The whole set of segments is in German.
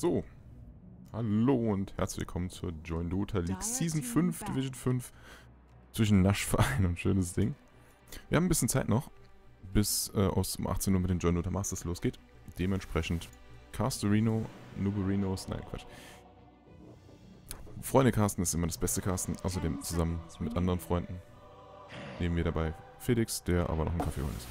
So, hallo und herzlich willkommen zur Join Dota League Season 5, Division 5 zwischen Naschverein und schönes Ding. Wir haben ein bisschen Zeit noch, bis um 18 Uhr mit den Join Dota Masters losgeht. Dementsprechend Casterino, Nuberinos, nein Quatsch. Freunde casten ist immer das beste Casten, außerdem zusammen mit anderen Freunden. Nehmen wir dabei Felix, der aber noch einen Kaffee holen ist.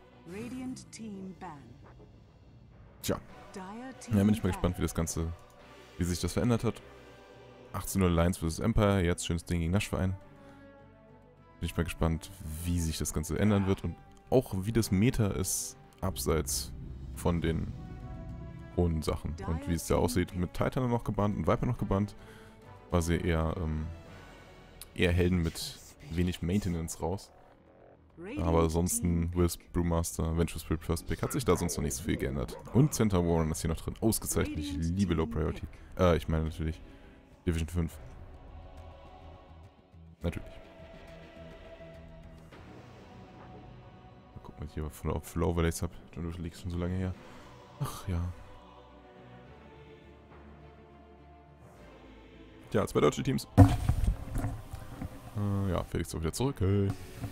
Tja, ja, bin ich mal gespannt, wie sich das verändert hat. 18:00 Alliance vs Empire, jetzt schönes Ding gegen Naschverein. Bin ich mal gespannt, wie sich das Ganze ändern wird und auch wie das Meta ist, abseits von den hohen Sachen. Und wie es da aussieht, mit Titan noch gebannt und Viper noch gebannt, war sie eher Helden mit wenig Maintenance raus. Aber ansonsten Wisp, Brewmaster, Vengeful Spirit First Pick hat sich da sonst noch nicht so viel geändert. Und Center Warren ist hier noch drin. Ausgezeichnet. Ich liebe Low Priority. Ich meine natürlich Division 5. Natürlich. Mal gucken, was ich hier für Overlays habe. Du liegst schon so lange her. Ach ja. Tja, 2 deutsche Teams. Ja, Felix ist auch wieder zurück. Hey.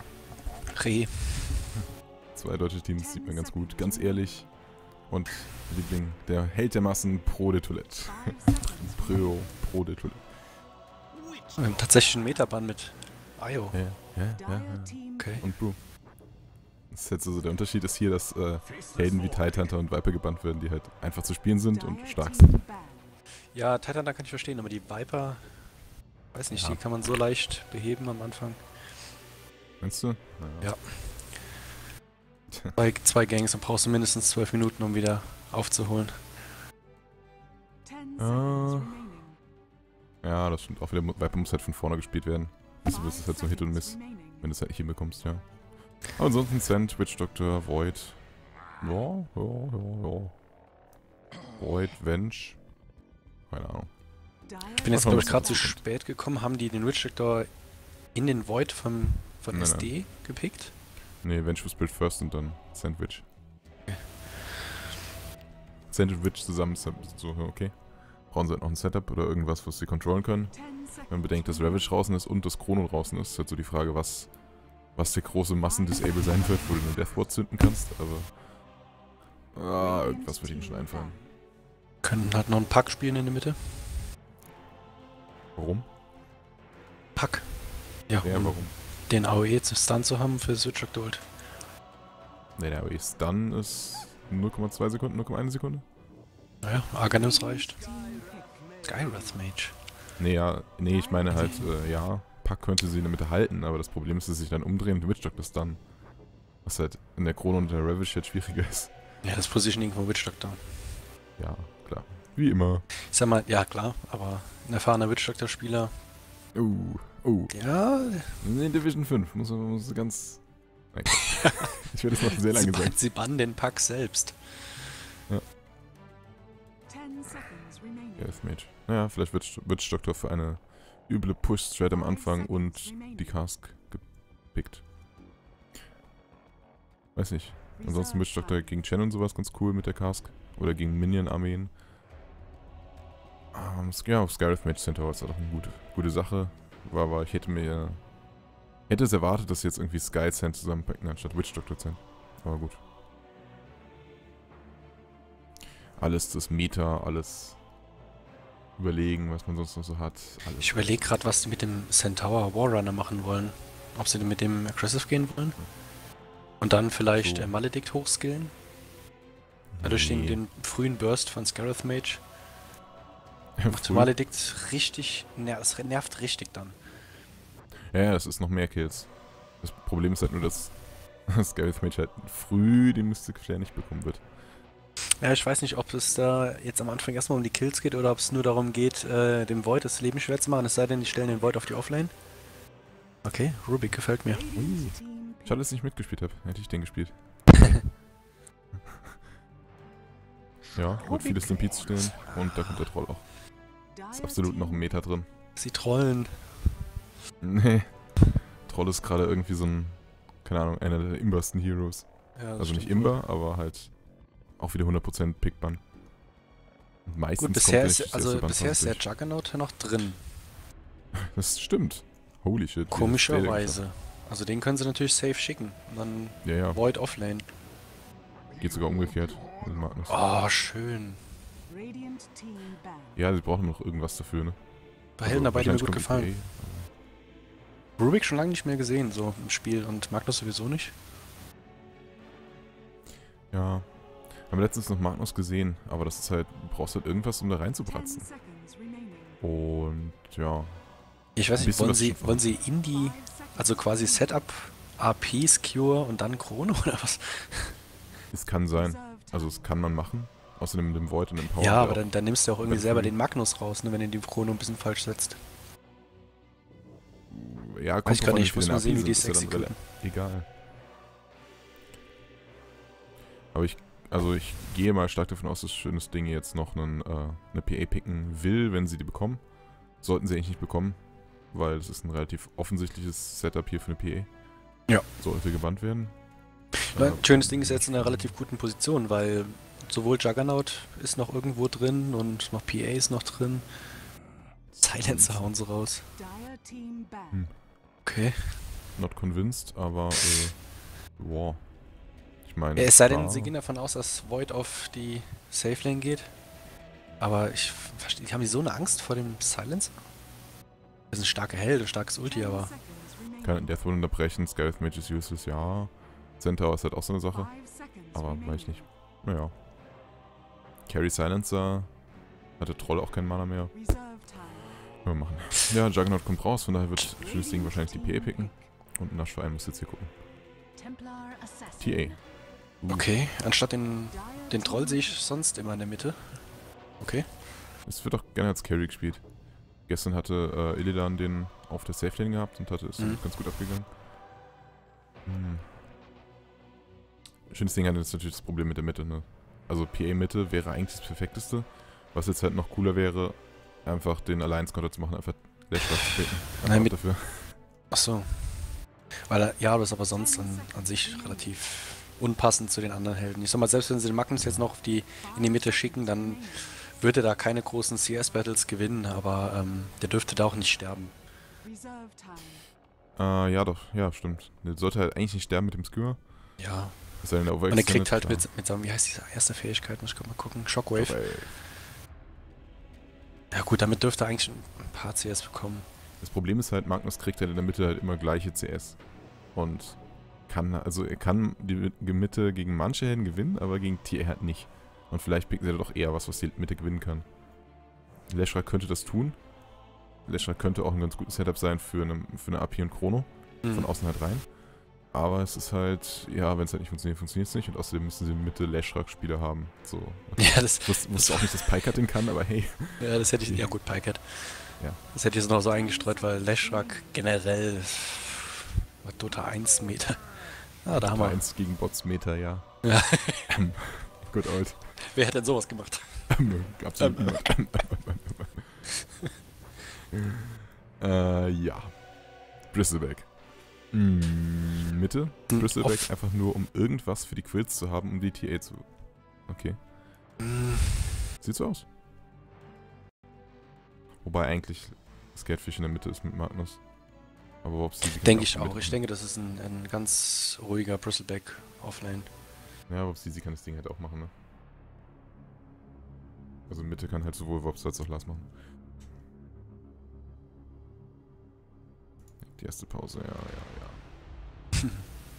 2 deutsche Teams sieht man ganz gut, ganz ehrlich. Und Liebling, der Held der Massen, Pro de Toilette. Pro de Toilette. Wir haben tatsächlich einen Metaban mit Io. Ja. Okay. Und Brew. Das ist jetzt also der Unterschied ist hier, dass Helden wie Tidehunter und Viper gebannt werden, die halt einfach zu spielen sind und stark sind. Ja, Tidehunter kann ich verstehen, aber die Viper, weiß nicht, Ja. die kann man so leicht beheben am Anfang. Meinst du? Naja. Ja. Bei 2 Gangs, dann brauchst du mindestens 12 Minuten, um wieder aufzuholen. Ja, das stimmt auch wieder. Viper muss halt von vorne gespielt werden. Also das ist halt so Hit und Miss, wenn du es halt nicht hinbekommst, ja. Aber ansonsten Sand, Witch Doctor, Void. Ja. Void, Venge. Keine Ahnung. Ich bin jetzt, glaube ich, gerade zu spät gekommen. Haben die den Witch Doctor in den Void von Nein. SD gepickt? Nee, Vengeful Spirit First und dann Sandwich. Sandwich zusammen ist so, okay. Brauchen sie halt noch ein Setup oder irgendwas, was sie controllen können. Wenn man bedenkt, dass Ravage draußen ist und das Chrono draußen ist, ist halt so die Frage, was der große Massen-Disable sein wird, wo du eine Deathward zünden kannst, aber... irgendwas wird ihnen schon einfallen. Können halt noch einen Pack spielen in der Mitte. Warum? Pack. Ja, Ja, warum? Den AOE zu Stun zu haben für Switch Doctor Ult. Nee, der AOE Stun ist 0,2 Sekunden, 0,1 Sekunde. Naja, Arcanus reicht. Skywrath Mage. Nee, ich meine halt, ja, Pack könnte sie in der Mitte halten, aber das Problem ist, dass sich dann umdrehen und Witch Doctor Stun. Was halt in der Chrono und der Ravage halt schwieriger ist. Ja, das Positioning von Witch Doctor. Ja, klar. Wie immer. Ich sag mal, ja klar, aber ein erfahrener Witch Doctor Spieler. Ja. Nee, Division 5 muss ganz... Nein, ich werde es noch sehr lange sagen. Sie bannen den Pack selbst. Ja. Deathmage. Naja, vielleicht wird Witch Doctor für eine üble Push-Strat am Anfang und die Cask gepickt. Weiß nicht. Ansonsten Witch Doctor gegen Chen und sowas ganz cool mit der Cask. Oder gegen Minion-Armeen. Ja, auf Skywrath Mage Center war es doch eine gute Sache. Aber ich hätte es erwartet, dass jetzt irgendwie Sky Zen zusammenpacken, anstatt Witch Doctor Zen. Aber gut. Alles das Meta, alles überlegen, was man sonst noch so hat. Alles. Ich überlege gerade, was die mit dem Centaur Warrunner machen wollen. Ob sie mit dem Aggressive gehen wollen. Und dann vielleicht So. Maledict hochskillen. Dadurch den frühen Burst von Skywrath Mage. Macht Maledict richtig, es nervt richtig dann. Ja, das ist noch mehr Kills. Das Problem ist halt nur, dass Skywrath Mage halt früh den Mystic Flare nicht bekommen wird. Ja, ich weiß nicht, ob es da jetzt am Anfang erstmal um die Kills geht oder ob es nur darum geht, dem Void das Leben schwer zu machen, es sei denn, die stellen den Void auf die Offlane. Okay, Rubik gefällt mir. Schade, dass ich nicht mitgespielt habe. Hätte ich den gespielt. Ja, wird viele Stampedes stehen und da kommt der Troll auch. Ist absolut noch ein Meter drin. Sie trollen. Nee. Troll ist gerade irgendwie so ein, keine Ahnung, einer der imbersten Heroes. Ja, Also nicht Imber, aber halt auch wieder 100% Pickban. Meistens Gut, bisher kommt ist, bisher ist der Juggernaut noch drin. Das stimmt. Holy shit. Komischerweise. Also den können sie natürlich safe schicken. Und dann Ja. Void offlane. Geht sogar umgekehrt. Magnus. Oh, schön. Ja, sie brauchen noch irgendwas dafür, ne? Bei Helden dabei, die mir gut gefallen. PA. Rubik schon lange nicht mehr gesehen, so im Spiel. Und Magnus sowieso nicht. Ja. Haben wir letztens noch Magnus gesehen, aber das ist halt, du brauchst halt irgendwas, um da reinzupratzen. Und ja. Ich weiß nicht, wollen sie Indie, also quasi Setup, AP, Skewer und dann Chrono oder was? Es kann sein. Also es kann man machen. Außerdem mit dem Void und dem Power. Ja, aber dann nimmst du auch irgendwie selber den Magnus raus, ne, wenn du die Chrono ein bisschen falsch setzt. Ja, weiß ich gar nicht, ich muss mal sehen, wie die es exekutieren. Egal. Aber ich gehe mal stark davon aus, dass schönes Ding jetzt noch eine PA picken will, wenn sie die bekommen. Sollten sie eigentlich nicht bekommen, weil es ist ein relativ offensichtliches Setup hier für eine PA. Ja. Sollte gebannt werden. Schönes Ding ist jetzt in einer relativ guten Position, weil sowohl Juggernaut ist noch irgendwo drin und noch PA ist noch drin. Silencer hauen sie raus. Okay. Not convinced, aber wow. Ich meine. Es sei denn, sie gehen davon aus, dass Void auf die Safe Lane geht. Aber ich verstehe, haben die so eine Angst vor dem Silencer? Das ist ein starker Held, ein starkes Ulti, aber. Kann Death Rune unterbrechen, Skywrath Mage ist useless, ja. Centaur ist halt auch so eine Sache. Aber weiß ich nicht. Naja. Carry Silencer. Hatte Troll auch keinen Mana mehr. Können wir machen. Ja, Juggernaut kommt raus, von daher wird schönes Ding wahrscheinlich die PA picken. Und Naschverein muss jetzt hier gucken. TA. Okay, anstatt den Troll sehe ich sonst immer in der Mitte. Okay. Es wird auch gerne als Carry gespielt. Gestern hatte Illidan den auf der Safe Lane gehabt und ist ganz gut abgegangen. Schönes Ding hat jetzt natürlich das Problem mit der Mitte, ne? Also PA-Mitte wäre eigentlich das Perfekteste. Was jetzt halt noch cooler wäre, einfach den Alliance-Counter zu machen, einfach Lashback zu treten. Nein, dafür. Achso. Weil ja, das ist aber sonst an sich relativ unpassend zu den anderen Helden. Ich sag mal, selbst wenn sie den Magnus jetzt noch in die Mitte schicken, dann würde er da keine großen CS-Battles gewinnen, aber der dürfte da auch nicht sterben. Ja doch, ja stimmt. Der sollte halt eigentlich nicht sterben mit dem Skewer. Ja. Ist er und er kriegt halt mit seinem, wie heißt diese erste Fähigkeit, muss ich gerade mal gucken, Shockwave. Ja gut, damit dürfte er eigentlich ein paar CS bekommen. Das Problem ist halt, Magnus kriegt halt in der Mitte halt immer gleiche CS. Und er kann die Mitte gegen manche Helden gewinnen, aber gegen TA halt nicht. Und vielleicht picken sie doch eher was die Mitte gewinnen kann. Leshrac könnte das tun. Leshrac könnte auch ein ganz gutes Setup sein für eine AP und Chrono. Von außen halt rein. Aber es ist halt, ja, wenn es halt nicht funktioniert, funktioniert es nicht. Und außerdem müssen sie Mitte Leshrac-Spieler haben. So. Okay. Ja, das wusste auch nicht, dass Pikehead den kann, aber hey. Ja, das hätte ich, ja gut, Pikehead. Ja. Das hätte ich jetzt noch so eingestreut, weil Leshrac generell Dota 1 Meter. Ah, da haben wir. 1 gegen Bots Meter, ja. Ja. Good old. Wer hätte denn sowas gemacht? Absolut niemand. Ja. Bristleback. Mitte. Bristleback einfach nur, um irgendwas für die Quills zu haben, um die TA zu... Okay. Sieht so aus. Wobei eigentlich Skatefish in der Mitte ist mit Magnus. Aber ob sie denke ich auch. Ich denke, das ist ein ganz ruhiger Bristleback Offlane. Ja, aber sie kann das Ding halt auch machen, ne? Also Mitte kann halt sowohl Wops als auch Lars machen. Die erste Pause, ja.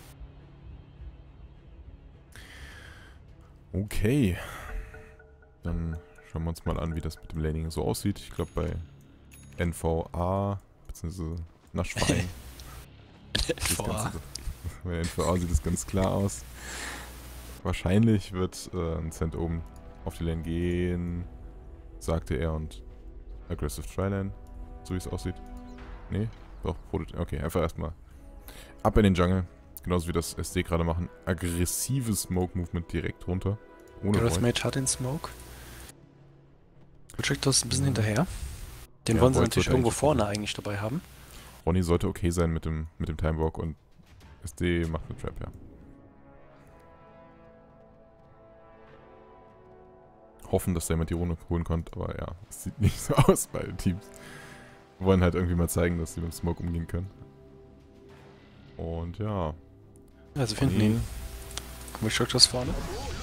Okay. Dann schauen wir uns mal an, wie das mit dem Laning so aussieht. Ich glaube bei NVA, beziehungsweise Naschverein. Bei NVA sieht es ganz klar aus. Wahrscheinlich wird ein Cent oben auf die Lane gehen, sagte er, und Aggressive Tryline, so wie es aussieht. Nee, doch, okay, einfach erstmal ab in den Jungle, genauso wie das SD gerade machen. Aggressives Smoke-Movement direkt runter, ohne das Mage hat den Smoke. Checkt das ein bisschen hinterher. Den ja, wollen sie natürlich irgendwo vorne eigentlich dabei haben. Ronny sollte okay sein mit dem Timewalk und SD macht eine Trap, ja. hoffen, dass da jemand die Rune holen konnte, aber ja, es sieht nicht so aus bei den Teams. Wir wollen halt irgendwie mal zeigen, dass sie mit dem Smoke umgehen können. Und ja. Also finden ihn. Witchers vorne.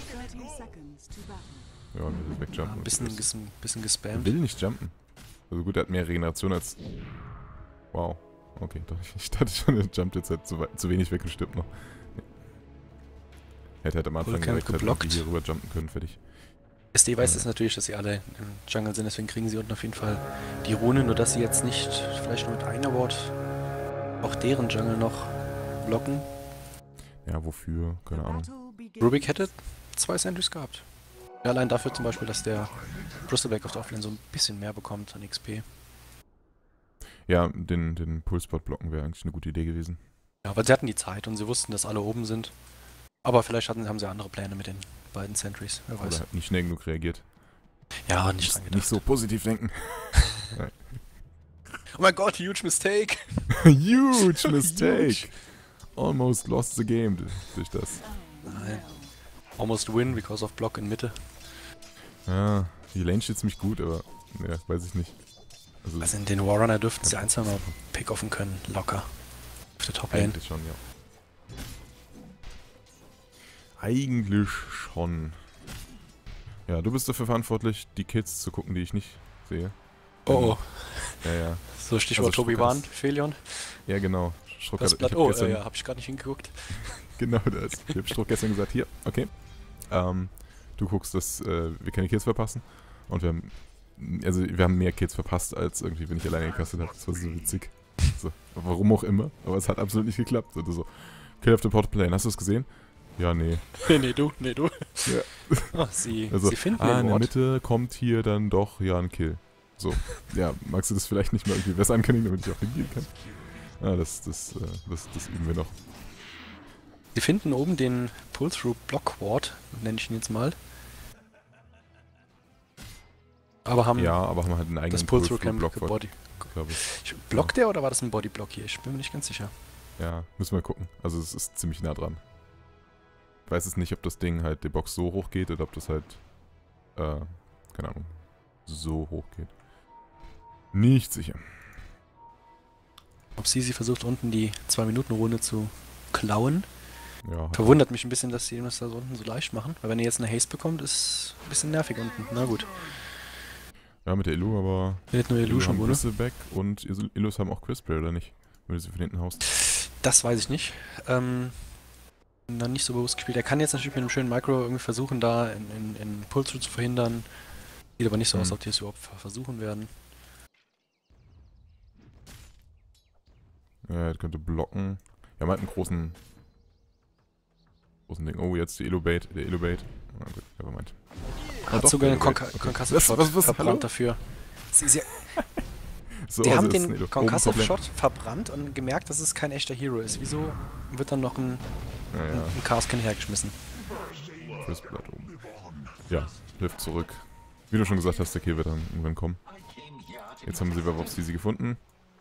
Ja, und wir wegjumpen. Ein bisschen gespammt. Er will nicht jumpen. Also gut, er hat mehr Regeneration als... Wow. Okay, doch, ich dachte schon, er jumpt jetzt halt zu wenig weg und stirbt noch. Nee. Hätte halt am Anfang direkt halt hier rüber jumpen können, fertig. SD weiß es natürlich, dass sie alle im Jungle sind, deswegen kriegen sie unten auf jeden Fall die Rune, nur dass sie jetzt nicht, vielleicht nur mit einer Ward, auch deren Jungle noch blocken. Ja, wofür? Keine Ahnung. Rubik hätte 2 Sentries gehabt. Ja, allein dafür zum Beispiel, dass der Bristleback auf der Offlane so ein bisschen mehr bekommt an XP. Ja, den Pulspot blocken wäre eigentlich eine gute Idee gewesen. Ja, weil sie hatten die Zeit und sie wussten, dass alle oben sind. Aber vielleicht haben sie andere Pläne mit den beiden Sentries, wer weiß. Oder hat nicht schnell genug reagiert. Ja, nicht dran gedacht. Nicht so positiv denken. Oh mein Gott, huge mistake! Huge mistake! Almost lost the game durch das. Nein. Almost win because of Block in Mitte. Ja, die Lane steht ziemlich gut, aber ja, weiß ich nicht. Also in den Warrunner dürften sie ein, zwei Mal pick-offen können, locker. Auf der Top-Lane. Eigentlich schon, ja. Eigentlich schon. Ja, du bist dafür verantwortlich, die Kids zu gucken, die ich nicht sehe. Oh. Ja, ja. So Stichwort also Tobi-Wan, Felion. Ja, genau. Ja, hab ich gerade nicht hingeguckt. Genau das. Ich hab Struck gestern gesagt, hier, okay. Du guckst, dass wir keine Kills verpassen. Und wir haben mehr Kills verpasst, als irgendwie, wenn ich alleine gekastet habe. Das war so witzig. So, warum auch immer, aber es hat absolut nicht geklappt. Also so, Kill of the Portal Plane, hast du es gesehen? Ja, nee. nee, du. Ja. Oh, sie finden den Ort. In der Mitte kommt hier dann doch, ja, ein Kill. So, ja, magst du das vielleicht nicht mal irgendwie besser ankündigen, damit ich auch hingehen kann? Ah, das üben wir noch. Sie finden oben den Pull-Through-Block-Ward, nenne ich ihn jetzt mal. Aber haben halt einen eigenen das Pull-Through-Camp Block-Ward. Blockt der oder war das ein Body-Block hier? Ich bin mir nicht ganz sicher. Ja, müssen wir gucken. Also es ist ziemlich nah dran. Ich weiß es nicht, ob das Ding halt die Box so hoch geht oder ob das halt, keine Ahnung, so hoch geht. Nicht sicher. Ob sie versucht, unten die 2-Minuten-Runde zu klauen. Ja, verwundert mich ein bisschen, dass sie das da unten so leicht machen. Weil wenn ihr jetzt eine Haste bekommt, ist ein bisschen nervig unten. Na gut. Ja, mit der Illu, aber... Nicht nur Illusion, oder? Bristleback und Illus haben auch Crispray, oder nicht? Wenn du sie von hinten haust. Das weiß ich nicht. Noch nicht so bewusst gespielt. Er kann jetzt natürlich mit einem schönen Micro irgendwie versuchen, da in Pull-Through zu verhindern. Sieht aber nicht so aus, ob die es überhaupt versuchen werden. Ja, er könnte blocken. Ja, man hat einen großen Ding. Oh, jetzt der Illubate. Ah, gut, nevermind. Hat sogar einen Concussive-Shot verbrannt dafür. Die haben den Concussive-Shot verbrannt und gemerkt, dass es kein echter Hero ist. Wieso wird dann noch ein Chaos-Skin hergeschmissen? Fürs Blatt oben. Ja, Lift zurück. Wie du schon gesagt hast, der Kill wird dann irgendwann kommen. Jetzt haben sie Werwolfs easy gefunden.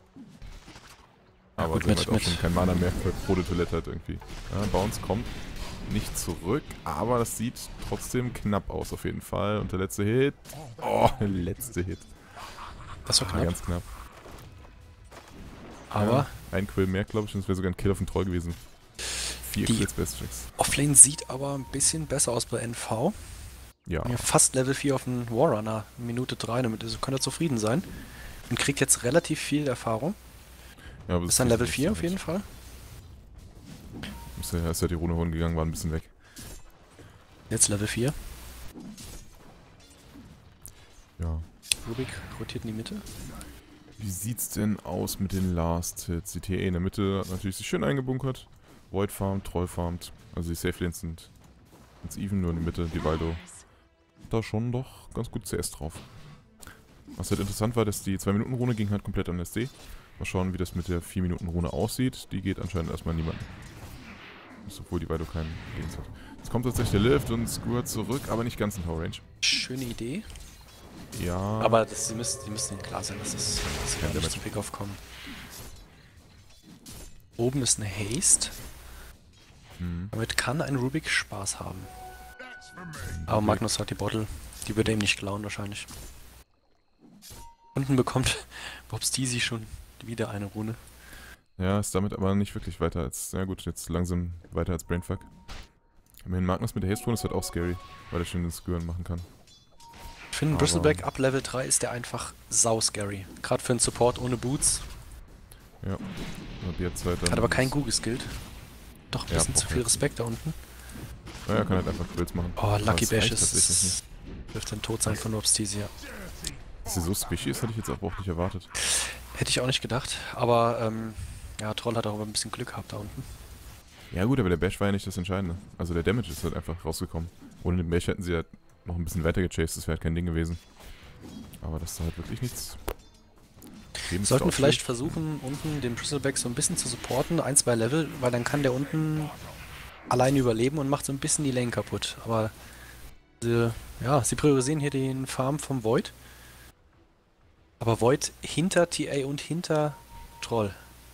Aber sie haben halt auch schon kein Mana mehr für Proto-Toilette halt irgendwie. Ja, Bounce kommt nicht zurück, aber das sieht trotzdem knapp aus auf jeden Fall. Und der letzte Hit. Oh, der letzte Hit. Das war knapp. Ganz knapp. Aber... Ja, ein Quill mehr, glaube ich, und es wäre sogar ein Kill auf den Troll gewesen. 4 Quills Best Tricks. Offlane sieht aber ein bisschen besser aus bei NV. Ja. Fast Level 4 auf den Warrunner, Minute 3, damit könnte er zufrieden sein. Und kriegt jetzt relativ viel Erfahrung. Ja, ist dann Level 4 auf jeden Fall. Ist ja die Rune holen gegangen, war ein bisschen weg. Jetzt Level 4. Ja. Rubik rotiert in die Mitte. Wie sieht's denn aus mit den Last Hits? Die TE in der Mitte hat natürlich sich schön eingebunkert. Void farmt, Troll farmt. Also die Safe Lanes sind even, nur in der Mitte. Die Valdo da schon doch ganz gut CS drauf. Was halt interessant war, dass die 2-Minuten-Rune ging halt komplett an SD. Mal schauen, wie das mit der 4-Minuten-Rune aussieht. Die geht anscheinend erstmal niemanden. Obwohl die Valdo keinen Dienst hat. Jetzt kommt tatsächlich der Lift und Skewer zurück, aber nicht ganz in Tower Range. Schöne Idee. Ja. Aber sie müssen ihnen klar sein, dass sie nicht zum Pickoff kommen. Oben ist eine Haste. Damit kann ein Rubik Spaß haben. Aber Magnus hat die Bottle. Die wird er ihm nicht klauen wahrscheinlich. Unten bekommt Bob Steezy schon wieder eine Rune. Ja, ist damit aber nicht wirklich weiter als... Ja gut, jetzt langsam weiter als Brainfuck. Immerhin Magnus mit der Haste Rune ist halt auch scary, weil er schön den Skirren machen kann. Ich finde, Bristleback ab Level 3 ist der einfach sau scary. Gerade für einen Support ohne Boots. Ja. Und jetzt halt dann Hat aber kein Gu geskillt. Doch ein Ja, bisschen zu viel halt. Respekt da unten. Ja, er kann halt einfach Quills machen. Oh, Aber Lucky es Bash reicht tatsächlich nicht. ist... Dürfte ein Tod sein von Bob Steezy, ja. Dass sie so squishy ist, hätte ich jetzt aber auch nicht erwartet. Hätte ich auch nicht gedacht, aber ja, Troll hat auch ein bisschen Glück gehabt da unten. Ja gut, aber der Bash war ja nicht das Entscheidende. Also der Damage ist halt einfach rausgekommen. Ohne den Bash hätten sie halt noch ein bisschen weiter gechased, das wäre halt kein Ding gewesen. Aber das ist halt wirklich nichts. Wir sollten vielleicht versuchen, unten den Bristleback so ein bisschen zu supporten, 1-2 Level, weil dann kann der unten alleine überleben und macht so ein bisschen die Lane kaputt. Aber ja, sie priorisieren hier den Farm vom Void. Aber Void hinter TA und hinter Troll.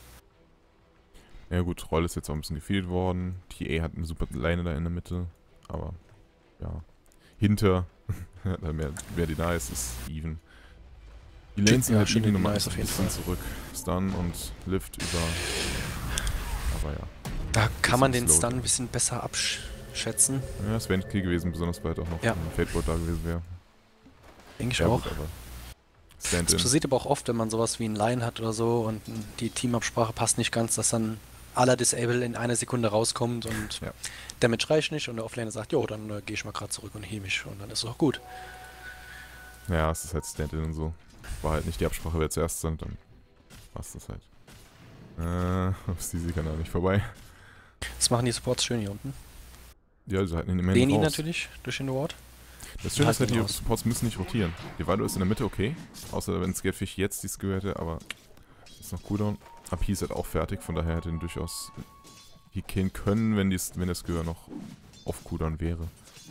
Ja gut, Roll ist jetzt auch ein bisschen gefehlt worden. TA hat eine super Leine da in der Mitte. Aber ja, hinter, wer die nice ist, even. Die Lanes sind halt schön even nochmal nice ein auf jeden bisschen Fall. zurück. Stun und Lift über... Aber ja. Da kann man den slow. Stun ein bisschen besser abschätzen. Ja, es wäre ein Kill gewesen, besonders weil halt auch noch Ja. ein Fateboard da gewesen wäre. Denke ich Ja, auch. gut, aber Das Stand-in. passiert aber auch oft, wenn man sowas wie einen Line hat oder so und die Teamabsprache passt nicht ganz, dass dann aller Disable in einer Sekunde rauskommt und Ja. Damage reicht nicht und der Offlaner sagt, jo, dann gehe ich mal gerade zurück und heal mich und dann ist es auch gut. Ja, es ist halt Stand-in und so. War halt nicht die Absprache, wer zuerst sind, dann war's das halt. Auf Steezy kann er nicht vorbei. Das machen die Supports schön hier unten. Ja, also halt immerhin Sehen ihn raus. natürlich durch den Ward. Das Schöne ist halt, halten die ihn raus. Supports müssen nicht rotieren. Die Vado ist in der Mitte okay, außer wenn Scarefish jetzt die Skill hätte, aber ist noch Cooldown. AP ist halt auch fertig, von daher hätte ihn durchaus hier killen können, wenn der Skill noch auf Cooldown wäre.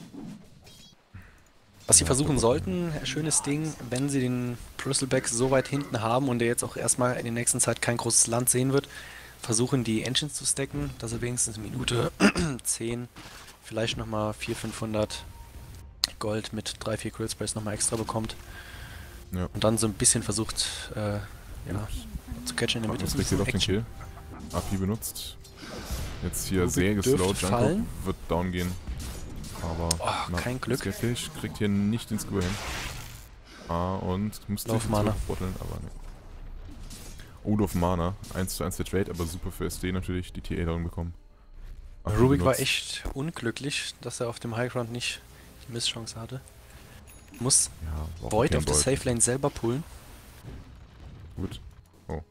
Was sie Ja, versuchen das- sollten, schönes Ding, wenn sie den Bristleback so weit hinten haben und der jetzt auch erstmal in der nächsten Zeit kein großes Land sehen wird, versuchen die Engines zu stacken, dass er wenigstens Minute 10, vielleicht nochmal 400-500 Gold mit 3-4 Crit Sprays nochmal extra bekommt. Ja. Und dann so ein bisschen versucht, ja, zu catchen in der Mitte. Magnus Ist ein kriegt hier bisschen doch den Action. Kill. AP benutzt. Jetzt hier Rubik sehr dürfte geslowt. Junko fallen. wird down gehen. Aber kein Glück. Scarefish kriegt hier nicht den Skill hin. Und muss Lauf Mana. zurückbotteln, aber ne. Olaf Mana, 1:1 der Trade, aber super für SD natürlich, die TA down bekommen. AP Rubik war benutzt. echt unglücklich, dass er auf dem Highground nicht die Misschance hatte. Muss Ja, war auch Void okay auf der im Safe Lane selber pullen. Gut. Oh.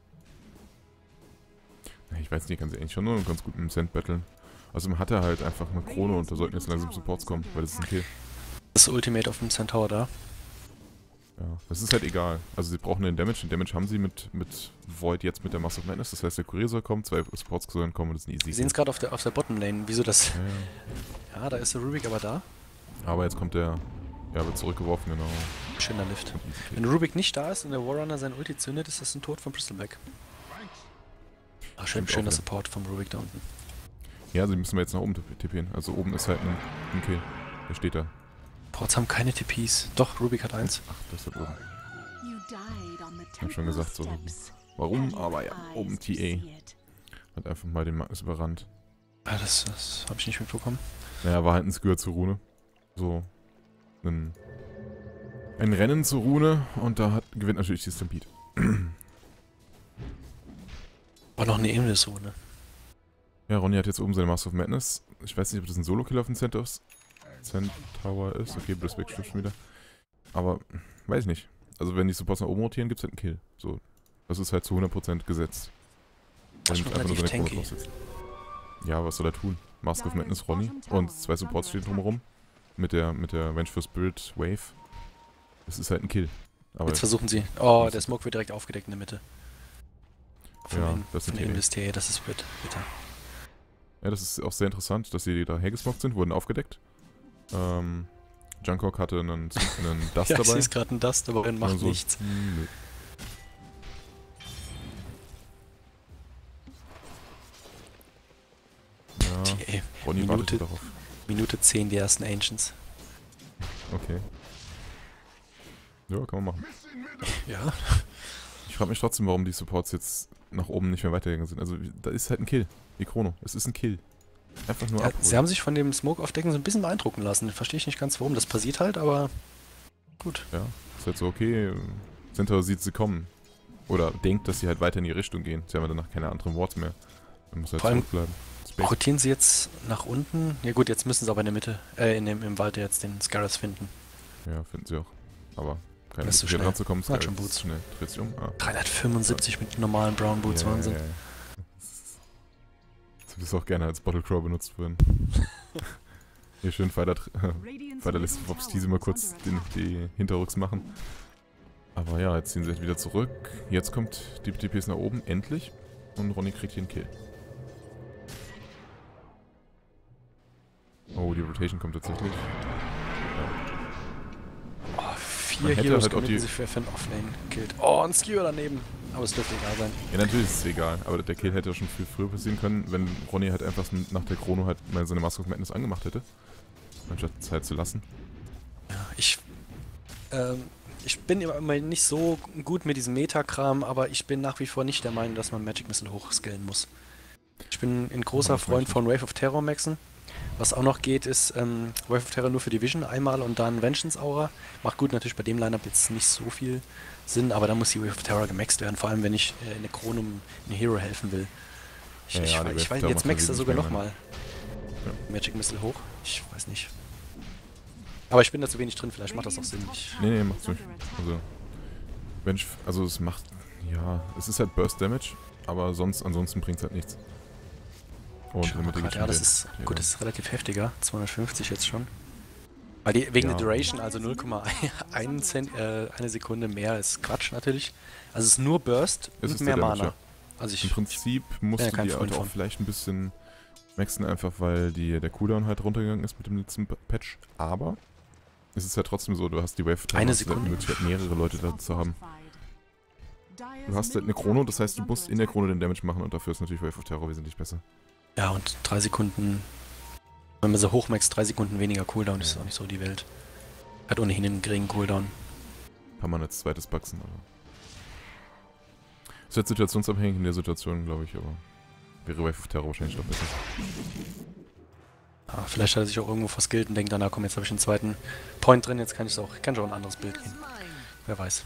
Ja, ich weiß nicht, kann sie eigentlich schon nur ganz gut mit dem Cent battlen. Also man hat er halt einfach eine Krone und da sollten jetzt langsam Supports kommen, weil das ist ein Kill. Das Ultimate auf dem Centaur da. Ja, das ist halt egal. Also sie brauchen den Damage haben sie mit Void jetzt mit der Mass of Madness. Das heißt, der Kurier soll kommen, 2 Supports sollen kommen und das ist ein easy Wir sehen es gerade auf der Bottom Lane. Wieso das? Ja, ja. Ja, da ist der Rubik aber da. Aber jetzt kommt der, ja, wird zurückgeworfen, genau. Schöner Lift. Und easy Wenn Kill. Rubik nicht da ist und der Warrunner sein Ulti zündet, ist das ein Tod von Bristleback. Ach, Stimmt schöner auch, ja. Support vom Rubik da unten. Ja, also die müssen wir jetzt nach oben tippen. Also oben ist halt ein Kill. Der steht da. Ports haben keine TPs. Doch, Rubik hat eins. Ach, das ist halt oben. Ich hab schon gesagt, so warum, aber ja, oben TA. Hat einfach mal den Magnus überrannt. Ah, das habe ich nicht mitbekommen. Naja, war halt ein Skür zur Rune. So. Ein Rennen zur Rune und da gewinnt natürlich die Stampede. War noch eine Ähnliche-Zone. Ja, Ronny hat jetzt oben seine Master of Madness. Ich weiß nicht, ob das ein Solo-Kill auf dem Centaur ist. Okay, Brisbeck stimmt schon wieder. Aber, weiß ich nicht. Also wenn die Supports nach oben rotieren, gibt es halt einen Kill. So. Das ist halt zu 100% gesetzt. Das ist Und schon einfach nur relativ seine Krone tanky. draufsetzen. Ja, was soll er tun? Mask of Madness Ronny und 2 Supports stehen drumherum. Mit der Venge for Spirit Wave. Das ist halt ein Kill. Aber Jetzt versuchen sie. Oh, der Smoke wird direkt aufgedeckt in der Mitte. Ja, das ist von ein Invest das ist bitter. ja, das ist auch sehr interessant, dass sie da hergesmockt sind, wurden aufgedeckt. Jungkook hatte einen Dust Ja, ich dabei. sehe gerade einen Dust, aber er macht Also, nichts. Nö. Ja, TA. Ronny wartet Minute, darauf. Minute 10 die ersten Ancients. Okay. Ja, kann man machen. Ja. Ich frage mich trotzdem, warum die Supports jetzt nach oben nicht mehr weitergegangen sind. Also, da ist halt ein Kill. Die Chrono. Es ist ein Kill. Einfach nur abholen. Sie haben sich von dem Smoke-Aufdecken so ein bisschen beeindrucken lassen. Verstehe ich nicht ganz, warum. Das passiert halt, aber gut. Ja, ist halt so, okay, Centaur sieht sie kommen. Oder denkt, dass sie halt weiter in die Richtung gehen. Sie haben ja danach keine anderen Wards mehr. Man muss halt Vor allem zurückbleiben. rotieren sie jetzt nach unten? Ja gut, jetzt müssen sie aber in der Mitte, im Wald jetzt den Scarus finden. Ja, finden sie auch. Aber keine Das ist so Möglichkeit schnell. ranzukommen. Hat schon Boots. Schnell. Dreht sich um. Ah. 375 mit normalen Brown Boots, Wahnsinn. Das würde auch gerne als Bottle Crow benutzt werden. Hier schön Fighter lässt Wops diese mal kurz die Hinterrücks machen. Aber ja, jetzt ziehen sie halt wieder zurück. Jetzt kommt die DPS nach oben, endlich. Und Ronny kriegt hier einen Kill. Oh, die Rotation kommt tatsächlich. Oh, 4 Man hätte Heroes halt auch committen die- sich für Fan Offlane killt. Oh, ein Skewer daneben. Aber es dürfte egal sein. Ja, natürlich ist es egal, aber der Kill hätte schon viel früher passieren können, wenn Ronny halt einfach nach der Chrono halt mal seine Mask of Madness angemacht hätte. Anstatt Zeit zu lassen. Ja, ich bin immer nicht so gut mit diesem Metakram, aber ich bin nach wie vor nicht der Meinung, dass man Magic Missile hochskillen muss. Ich bin ein großer Freund von Wave of Terror Maxen. Was auch noch geht, ist Wave of Terror nur für Division einmal und dann Vengeance Aura. Macht gut natürlich bei dem Lineup jetzt nicht so viel Sinn, aber da muss die Wave of Terror gemaxt werden, vor allem wenn ich in der Chronum einem Hero helfen will. Ich weiß, jetzt maxt er sogar nochmal Magic Missile hoch. Ich weiß nicht. Aber ich bin da zu wenig drin, vielleicht macht das auch Sinn. Nee, macht's nicht. Also es macht, ja, es ist halt Burst Damage, aber ansonsten bringt's halt nichts. Und Ja, das ist gut, das ist relativ heftiger, 250 jetzt schon. Weil wegen der Duration, also 0,1 eine Sekunde mehr ist Quatsch natürlich. Also es ist nur Burst Es und ist mehr der Mana. Damage, Also im Prinzip musst du kein die Freund Auto auch von. vielleicht ein bisschen maxen, einfach weil der Cooldown halt runtergegangen ist mit dem letzten Patch. Aber es ist halt trotzdem so, du hast die Wave, Eine hast halt Sekunde. die Möglichkeit, mehrere Leute da zu haben. Du hast halt eine Chrono, das heißt, du musst in der Chrono den Damage machen und dafür ist natürlich Wave of Terror wesentlich besser. Ja, und 3 Sekunden, wenn man so hochmaxt, 3 Sekunden weniger Cooldown, ist auch nicht so die Welt. Hat ohnehin einen geringen Cooldown. Kann man als zweites Baxen, aber... Ist halt situationsabhängig in der Situation, glaube ich, aber... Wäre Wave of Terror wahrscheinlich doch besser. Ja, vielleicht hat er sich auch irgendwo verskillt und denkt dann, na komm, jetzt habe ich einen zweiten Point drin, jetzt kann ich auch ein anderes Bild gehen. Wer weiß.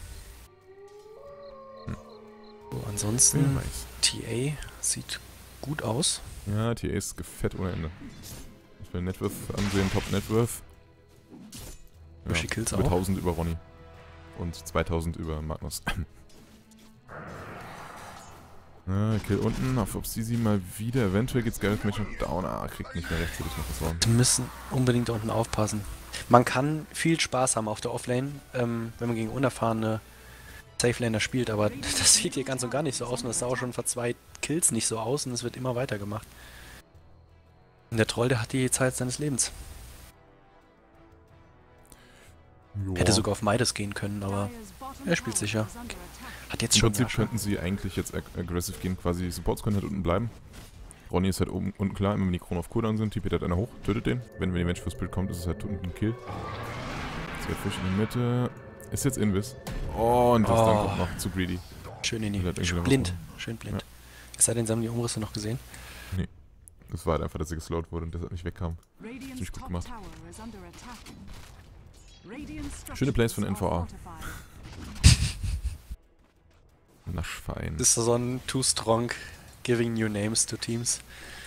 So, ansonsten, TA sieht gut aus. Ja, TA ist gefett ohne Ende. Ich will Networth ansehen, Top Networth. Durch die Kills über auch. 1000 über Ronny. Und 2000 über Magnus. Kill unten auf Obsisi mal wieder. Eventuell geht's Gareth Match noch down. Kriegt nicht mehr rechtzeitig noch was raus. Die müssen unbedingt da unten aufpassen. Man kann viel Spaß haben auf der Offlane, wenn man gegen unerfahrene Safelaner spielt, aber das sieht hier ganz und gar nicht so aus und das sah auch schon vor 2 Kills nicht so aus und es wird immer weiter gemacht. Und der Troll, der hat die Zeit seines Lebens. Joa. Hätte sogar auf Midas gehen können, aber er spielt sicher. Hat jetzt Im schon Prinzip könnten sie eigentlich jetzt aggressive gehen, quasi Supports können halt unten bleiben. Ronny ist halt oben unten klar, immer wenn die Kronen auf Cooldown sind, tippt halt einer hoch, tötet den. Wenn die Mensch fürs Bild kommt, ist es halt unten ein Kill. Fisch in der Mitte. Ist jetzt Invis. Oh, und das dann kommt noch zu greedy. Schön in die. Will halt irgendwie Blind. was Schön blind. Ja. Es sei denn, sie haben die Umrisse noch gesehen. Nee. Das war halt einfach, dass er geslowt wurde und deshalb nicht wegkam. Ziemlich gut gemacht. Schöne Plays von NVA. Naschverein. Das ist so ein Too Strong Giving New Names to Teams.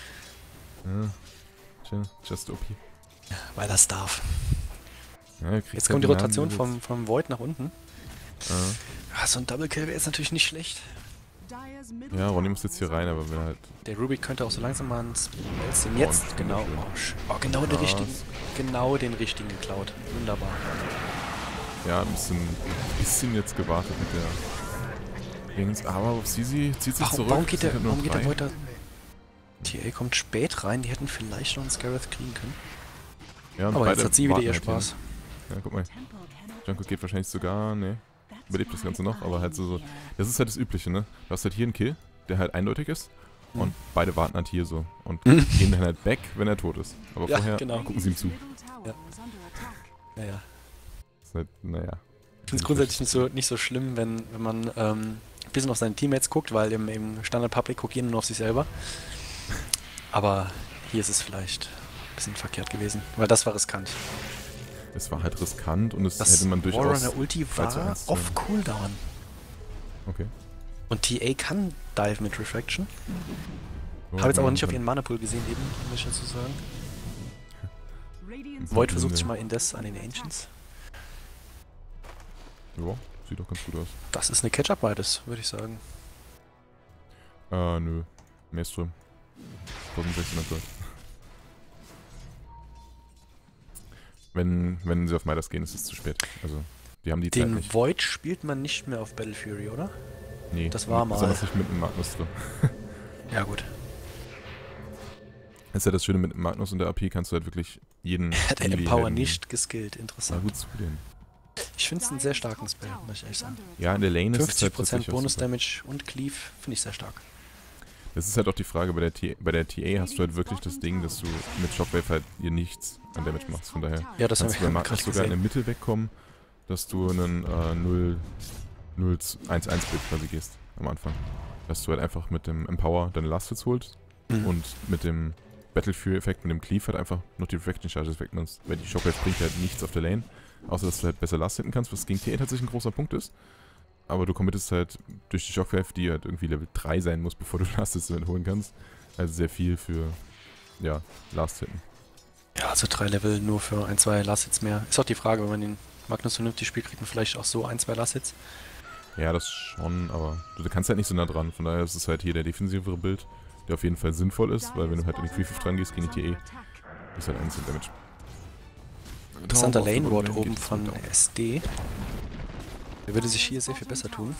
Ja, just OP. Weil das darf. Ja, Jetzt kommt die Rotation vom Void nach unten. Ja, so ein Double Kill wäre jetzt natürlich nicht schlecht. Ja, Ronny muss jetzt hier rein, aber wenn er halt... Der Rubik könnte auch so langsam mal ins Spell jetzt, genau. Oh, genau den richtigen geklaut. Wunderbar. Ja, ein bisschen jetzt gewartet mit der Dings, aber auf Sisi zieht sich zurück. Warum geht der drei. Void da? TA kommt spät rein, die hätten vielleicht noch einen Scareth kriegen können. Ja, und Aber jetzt beide hat sie wieder warten ihr halt Spaß. hier. Ja, guck mal. Junko geht wahrscheinlich sogar, ne, überlebt das Ganze noch, aber halt so, das ist halt das Übliche, ne? Du hast halt hier einen Kill, der halt eindeutig ist und beide warten halt hier so und gehen dann halt weg, wenn er tot ist. Aber Ja, vorher genau. gucken sie ihm zu. Ja. Naja. Ist halt, naja. Ich finde es grundsätzlich nicht so schlimm, wenn man ein bisschen auf seine Teammates guckt, weil im Standard Public guckt jeder nur auf sich selber. Aber hier ist es vielleicht ein bisschen verkehrt gewesen, weil das war riskant. Es war halt riskant und es Das hätte man durchaus... Warrunner Ulti war auf Cooldown. Okay. Und TA kann Dive mit Refraction. So, Habe jetzt aber nicht auf ihren Mana-Pool gesehen, eben, muss ich dazu sagen. Void versucht sich mal indes an den Ancients. Ja, sieht doch ganz gut aus. Das ist eine Catch-Up-Beides, würde ich sagen. Nö. Maelstrom. 1600 Gold. Wenn sie auf Midas gehen, ist es zu spät. Also, die haben die Zeit nicht. Den Void spielt man nicht mehr auf Battle Fury, oder? Nee, das war mal. Besonders nicht mit dem Magnus drin. Ja, gut. Das ist ja das Schöne mit Magnus und der AP, kannst du halt wirklich jeden... Der Empower nicht geskillt, interessant. Na gut zugehen. Ich finde es einen sehr starken Spell, muss ich ehrlich sagen. Ja, in der Lane ist es halt 50% Bonus-Damage und Cleave finde ich sehr stark. Das ist halt auch die Frage, bei der TA hast du halt wirklich das Ding, dass du mit Shockwave halt ihr nichts an Damage machst, von daher ja, das kannst du bei Magnus sogar in der Mitte wegkommen, dass du einen 0-1-1-Bild quasi gehst am Anfang. Dass du halt einfach mit dem Empower deine Last Hits holst und mit dem Battle Fury Effekt, mit dem Cleave halt einfach noch die Refraction Charges wegnimmst, weil die Shockwave bringt halt nichts auf der Lane, außer dass du halt besser Last hitten kannst, was gegen TA tatsächlich ein großer Punkt ist. Aber du committest halt durch die Shockwave, die halt irgendwie Level 3 sein muss, bevor du Last Hits holen kannst. Also sehr viel für, ja, Last Hitten. Ja, also 3 Level nur für 1, 2 Last Hits mehr. Ist auch die Frage, wenn man den Magnus vernünftig spielt, kriegt man vielleicht auch so 1, 2 Last Hits. Ja, das schon, aber du kannst halt nicht so nah dran. Von daher ist es halt hier der defensivere Bild, der auf jeden Fall sinnvoll ist, weil wenn du halt in die Free 5 dran gehst gegen die TA, ist halt 1 Damage. Interessanter Lane Ward oben von SD. Der würde sich hier sehr viel besser tun.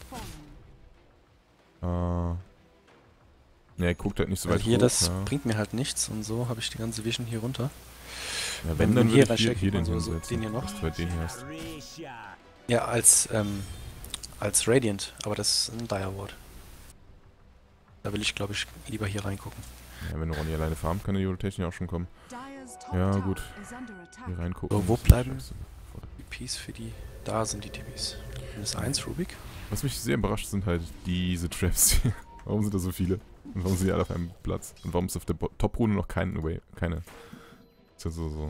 Ne, er guckt halt nicht so weit hier hoch. Das bringt mir halt nichts und so habe ich die ganze Vision hier runter. Ja, wenn dann hier hier den so hinsetzen, den hier noch. dass du halt den hier hast. Ja, als Radiant, aber das ist ein Dire Ward. Da will ich, glaube ich, lieber hier reingucken. Ja, wenn du Ronny alleine farmt, kann die Rotation ja auch schon kommen. Ja, gut. Hier reingucken. So, wo bleiben die TPs für die... Da sind die TPs. Minus 1, Rubik. Was mich sehr überrascht, sind halt diese Traps hier. Warum sind da so viele? Und warum sind die alle auf einem Platz? Und warum ist auf der Top-Rune noch keine? Ist ja so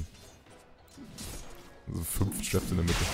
5 Traps in der Mitte.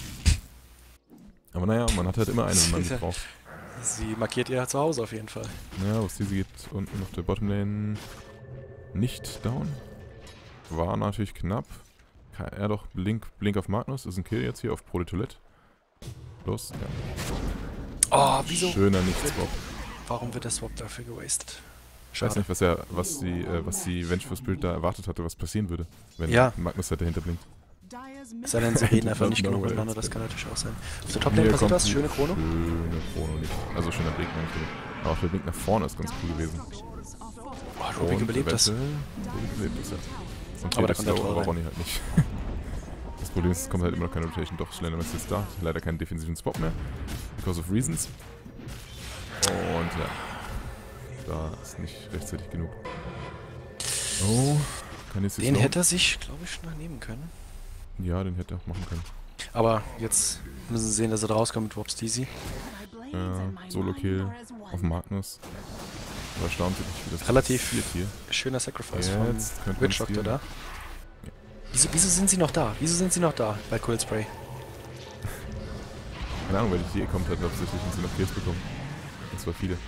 Aber naja, man hat halt immer eine, wenn man sie braucht. Sie markiert ihr zu Hause auf jeden Fall. Ja, was sie geht unten auf der Bottomlane nicht down. War natürlich knapp. Ja doch, Blink auf Magnus ist ein Kill jetzt hier auf Proletoilette. Los, ja. Oh, wieso? Schöner Nicht-Swap. Warum wird der Swap dafür gewastet? Ich weiß nicht, was die Vengeful Spirit da erwartet hatte, was passieren würde, wenn Magnus halt dahinter blinkt. Es sei denn, sie reden einfach nicht genug miteinander, das kann natürlich auch sein. Auf der Top-Lane passiert was? Schöne Chrono? Schöne Chrono nicht. Also schöner Blink natürlich. Aber auch der Blink nach vorne ist ganz cool gewesen. Oh, Rubik überlebt das. Rubik überlebt das, ja. Und aber da kommt der aber Ronny halt nicht. Das Problem ist, es kommt halt immer noch keine Rotation. Doch, Slender ist jetzt da. Leider keinen defensiven Spot mehr. Because of reasons. Und ja. Da ist nicht rechtzeitig genug. Oh. Kann jetzt Den hätte er sich, glaube ich, noch nehmen können. Ja, den hätte er auch machen können. Aber jetzt müssen sie sehen, dass er da rauskommt mit Warp Steezy. Solo-Kill auf Magnus. Aber erstaunt mich, wie das relativ hier. Schöner Sacrifice von Witch Doctor da. Ja. Wieso sind sie noch da? Wieso sind sie noch da bei Cold Spray? Keine Ahnung, weil die TE kommt, hat hauptsächlich und sie noch Kills bekommen. Das war viele.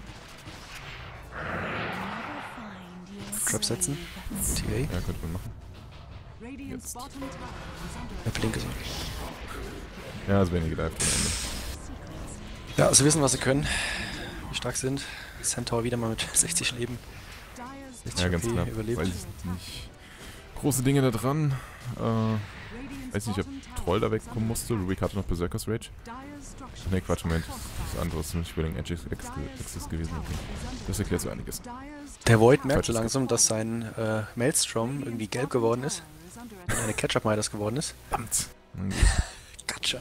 Trap setzen. TA. Ja, könnte man machen. Jetzt. Der Blink ist. Ja, es wäre nie gedived am Ende. Ja, sie wissen, was sie können. Wie stark sind. Centaur wieder mal mit 60 Leben. 60 ja, ganz knapp. Überlebt. Weiß ich nicht. Große Dinge da dran. Weiß nicht, ob Troll da wegkommen musste. Rubik hatte noch Berserkers Rage. Ne, Quatsch, Moment. Das andere ist nicht über den Edge Access gewesen. Das erklärt so einiges. Der Void merkt so langsam, dass sein Maelstrom irgendwie gelb geworden ist. Und eine Catch-Up-Midas geworden ist. Verdammt. Gotcha.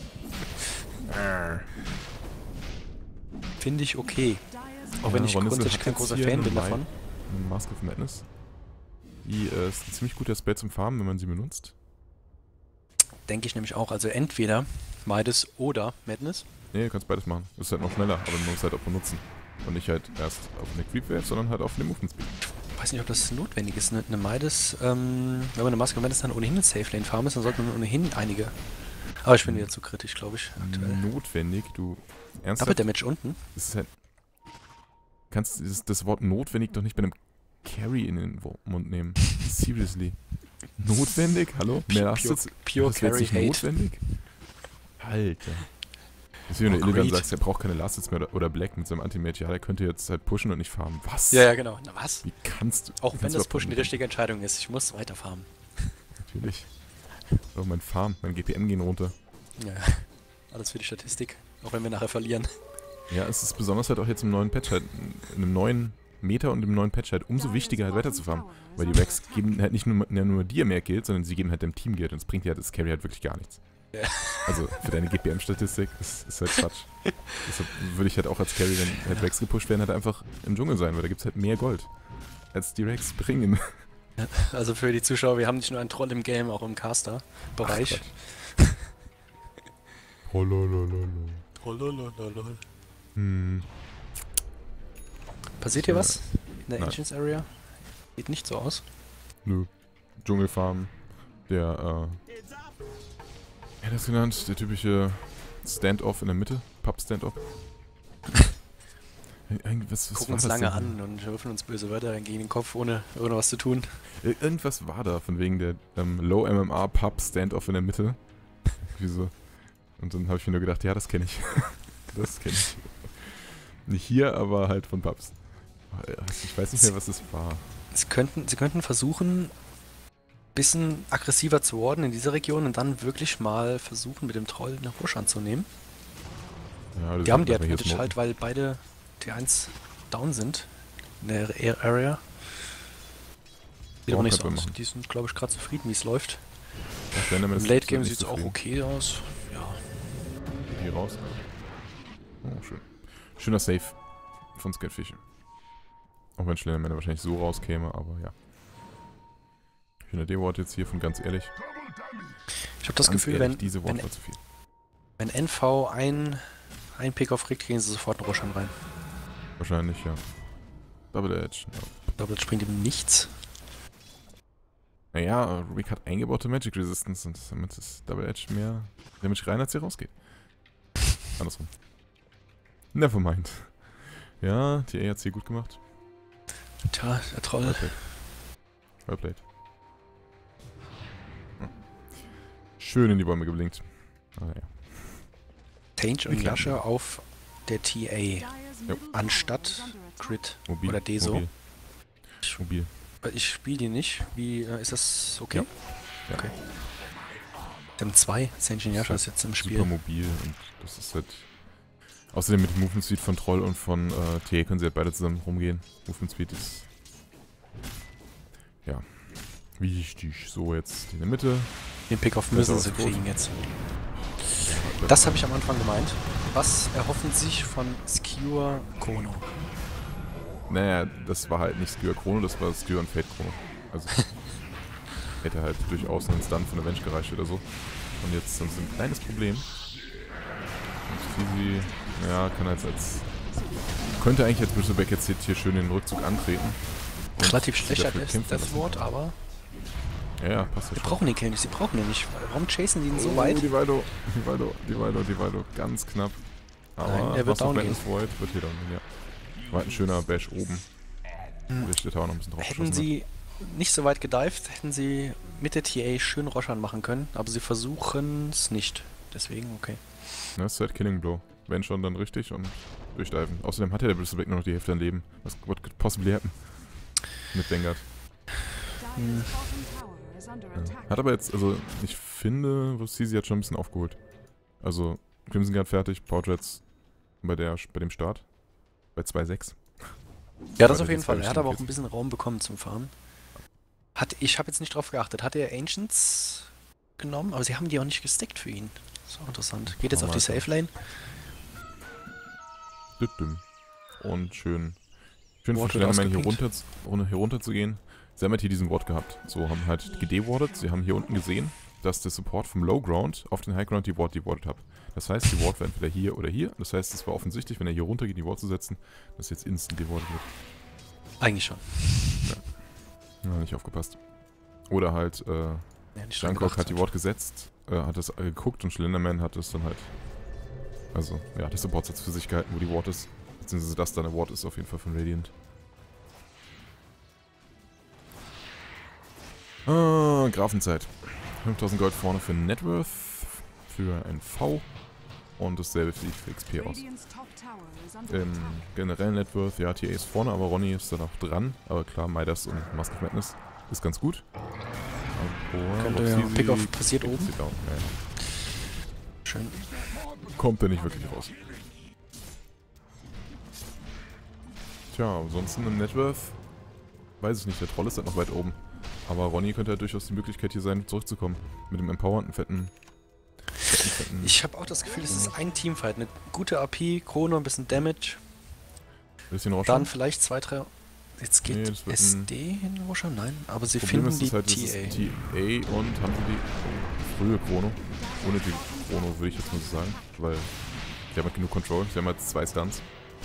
Finde ich okay. Auch wenn ich grundsätzlich kein großer Fan bin davon. Mask of Madness. Die ist ein ziemlich guter Spell zum Farmen, wenn man sie benutzt. denke ich nämlich auch. Also entweder Midas oder Madness. Nee, du kannst beides machen. Das ist halt noch schneller, aber man muss halt auch benutzen. Und nicht halt erst auf eine Creep Wave, sondern halt auf den Movement Speed. Ich weiß nicht, ob das notwendig ist. Eine Midas, wenn man eine Maske Madness dann ohnehin eine Safe Lane farm ist, dann sollte man ohnehin einige. Aber ich bin wieder zu kritisch, glaube ich, aktuell. Notwendig, du ernsthaft? Double Damage unten? Das ist halt, kannst das Wort notwendig doch nicht bei einem Carry in den Mund nehmen. Seriously. Notwendig? Hallo? Mehr Last Pure Carry Hate. Notwendig? Alter. Das ist wie wenn du Illidan sagst, er braucht keine Last mehr oder Black mit seinem Anti-Mage. Ja, der könnte jetzt halt pushen und nicht farmen. Was? Ja, ja, genau. Na was? Wie kannst du... Auch wenn das Pushen die richtige Entscheidung ist. Ich muss weiter farmen. Natürlich. Oh, mein Farm, mein GPM gehen runter. Ja, alles für die Statistik. Auch wenn wir nachher verlieren. Ja, es ist besonders halt auch jetzt im neuen Patch halt, in einem neuen Meta und im neuen Patch halt umso wichtiger halt weiterzufarmen. Weil die Rex geben halt nicht nur dir mehr Geld, sondern sie geben halt dem Team Geld und es bringt dir halt das Carry halt wirklich gar nichts. Ja. Also für deine GPM-Statistik ist halt Quatsch. Deshalb würde ich halt auch als Carry, wenn halt Rex gepusht werden, halt einfach im Dschungel sein, weil da gibt es halt mehr Gold, als die Rex bringen. Also für die Zuschauer, wir haben nicht nur einen Troll im Game, auch im Caster-Bereich. Passiert hier was in der Ancients Area? Sieht nicht so aus. Nö. Dschungelfarm, der, ja, das ist genannt, der typische Stand-off in der Mitte, Pub-Stand-off. Was Gucken uns lange an und würfen uns böse Wörter gegen den Kopf, ohne was zu tun. Irgendwas war da, von wegen der Low MMR Pub Stand-off in der Mitte. Wieso? Und dann habe ich mir nur gedacht, ja, das kenne ich. Das kenne ich. Nicht hier, aber halt von Pubs. Ich weiß nicht mehr, was es war. Sie könnten versuchen, bisschen aggressiver zu warden in dieser Region und dann wirklich mal versuchen, mit dem Troll eine Rush anzunehmen. Ja, die haben die Advantage halt, weil beide T1 down sind in der Area. Sieht aber nicht so aus. Die sind, glaube ich, gerade zufrieden, wie es läuft. Im Late Game sieht es auch okay aus. Ja. Hier raus. Oh, schön. Schöner Save von Scatfish. Auch wenn Schlendermänner wahrscheinlich so rauskäme, aber ja. Schöner D-Wort jetzt hier von ganz ehrlich. Ich habe das Gefühl, wenn NV ein Pick-Off kriegt, kriegen sie sofort einen Roshan rein. Wahrscheinlich, ja. Double Edge. Ja. Double Edge bringt ihm nichts. Naja, Rubik hat eingebaute Magic Resistance und damit ist Double Edge mehr Damage rein, als sie rausgeht. Andersrum. Nevermind. Ja, TA hat's hier gut gemacht. Tja, der Troll. Well played. Schön in die Bäume geblinkt. Ah, ja. Tange und Lasche auf der TA. Jo. Anstatt Crit Mobil, oder Deso. Mobil. Ich spiele die nicht. Wie ist das okay? Ja. Okay. Wir haben zwei. Tange und Lasche ist jetzt im Spiel. Super mobil und das ist halt... Außerdem mit dem Movement Speed von Troll und von TA können sie halt beide zusammen rumgehen. Movement Speed ist... Ja. Wichtig. So, jetzt in der Mitte. Den Pick-Off müssen sie kriegen jetzt. Das habe ich am Anfang gemeint. Was erhoffen Sie sich von Skewer Chrono? Naja, das war halt nicht Skewer Chrono, das war Skewer und Fate Chrono. Also hätte halt durchaus einen Stun von der Bench gereicht oder so. Und jetzt haben sie ein kleines Problem. Und Fizzy, ja, kann halt als... Könnte eigentlich als Bristleback jetzt hier schön den Rückzug antreten. Relativ schlechter Death-Ward, aber... Ja, passt ja schon. Wir brauchen den Kill nicht, sie brauchen den nicht. Warum chasen die ihn so weit? Divido, ganz knapp. Aber nein, er wird down gehen. Wird hier down gehen, ja. War ein schöner Bash oben. Der Tower noch ein bisschen drauf. Hätten sie nicht so weit gedived, hätten sie mit der TA schön Roshan machen können, aber sie versuchen es nicht. Deswegen, okay. Ja, das ist halt Killing Blow. Wenn schon, dann richtig und durchdiven. Außerdem hat ja der Bristleback nur noch die Hälfte an Leben. Was what could possibly happen? Mit Vanguard. Ja. Hat aber jetzt, also ich finde, Rosisi hat schon ein bisschen aufgeholt. Also Crimson Guard fertig, Portraits bei dem Start. Bei 2.6. Ja, das auf jeden Fall. Er hat aber auch ein bisschen Raum bekommen zum Farmen. Ich habe jetzt nicht drauf geachtet. Hat er Ancients genommen? Aber sie haben die auch nicht gesteckt für ihn. Das ist auch interessant. Geht jetzt auf die Safe Lane. Und schön von Schlenderman hier runter zu gehen. Sie haben halt hier diesen Ward gehabt. So, haben halt gedewardet. Sie haben hier unten gesehen, dass der Support vom Low Ground auf den High Ground die Ward dewardet hat. Das heißt, die Ward war entweder hier oder hier. Das heißt, es war offensichtlich, wenn er hier runter geht, die Ward zu setzen, dass jetzt instant dewardet wird. Eigentlich schon. Ja, nicht aufgepasst. Oder halt, Jungkook hat die Ward gesetzt, hat das geguckt und Slenderman hat es dann halt... Also, ja, der Support hat es für sich gehalten, wo die Ward ist. Beziehungsweise das da eine Ward ist auf jeden Fall von Radiant. Grafenzeit. 5000 Gold vorne für Networth, für ein V und dasselbe fliegt für XP aus. Generell Networth, ja, TA ist vorne, aber Ronny ist dann auch dran. Aber klar, Midas und Mask of Madness ist ganz gut. Könnte ja Pick-Off passiert oben. Ja. Schön. Kommt er nicht wirklich raus. Tja, ansonsten im Networth, weiß ich nicht, der Troll ist halt noch weit oben. Aber Ronny könnte ja durchaus die Möglichkeit hier sein, zurückzukommen. Mit dem empowernden, fetten... Ich habe auch das Gefühl, es ist ein Teamfight. Eine gute AP, Chrono, ein bisschen Damage. Bisschen Roshan. Dann vielleicht 2, 3... Jetzt geht SD hin, Roshan? Nein, aber sie finden die halt, TA. TA und haben sie die frühe Chrono. Ohne die Chrono würde ich jetzt mal so sagen. Weil die haben halt genug Control. Sie haben halt 2 Stunts.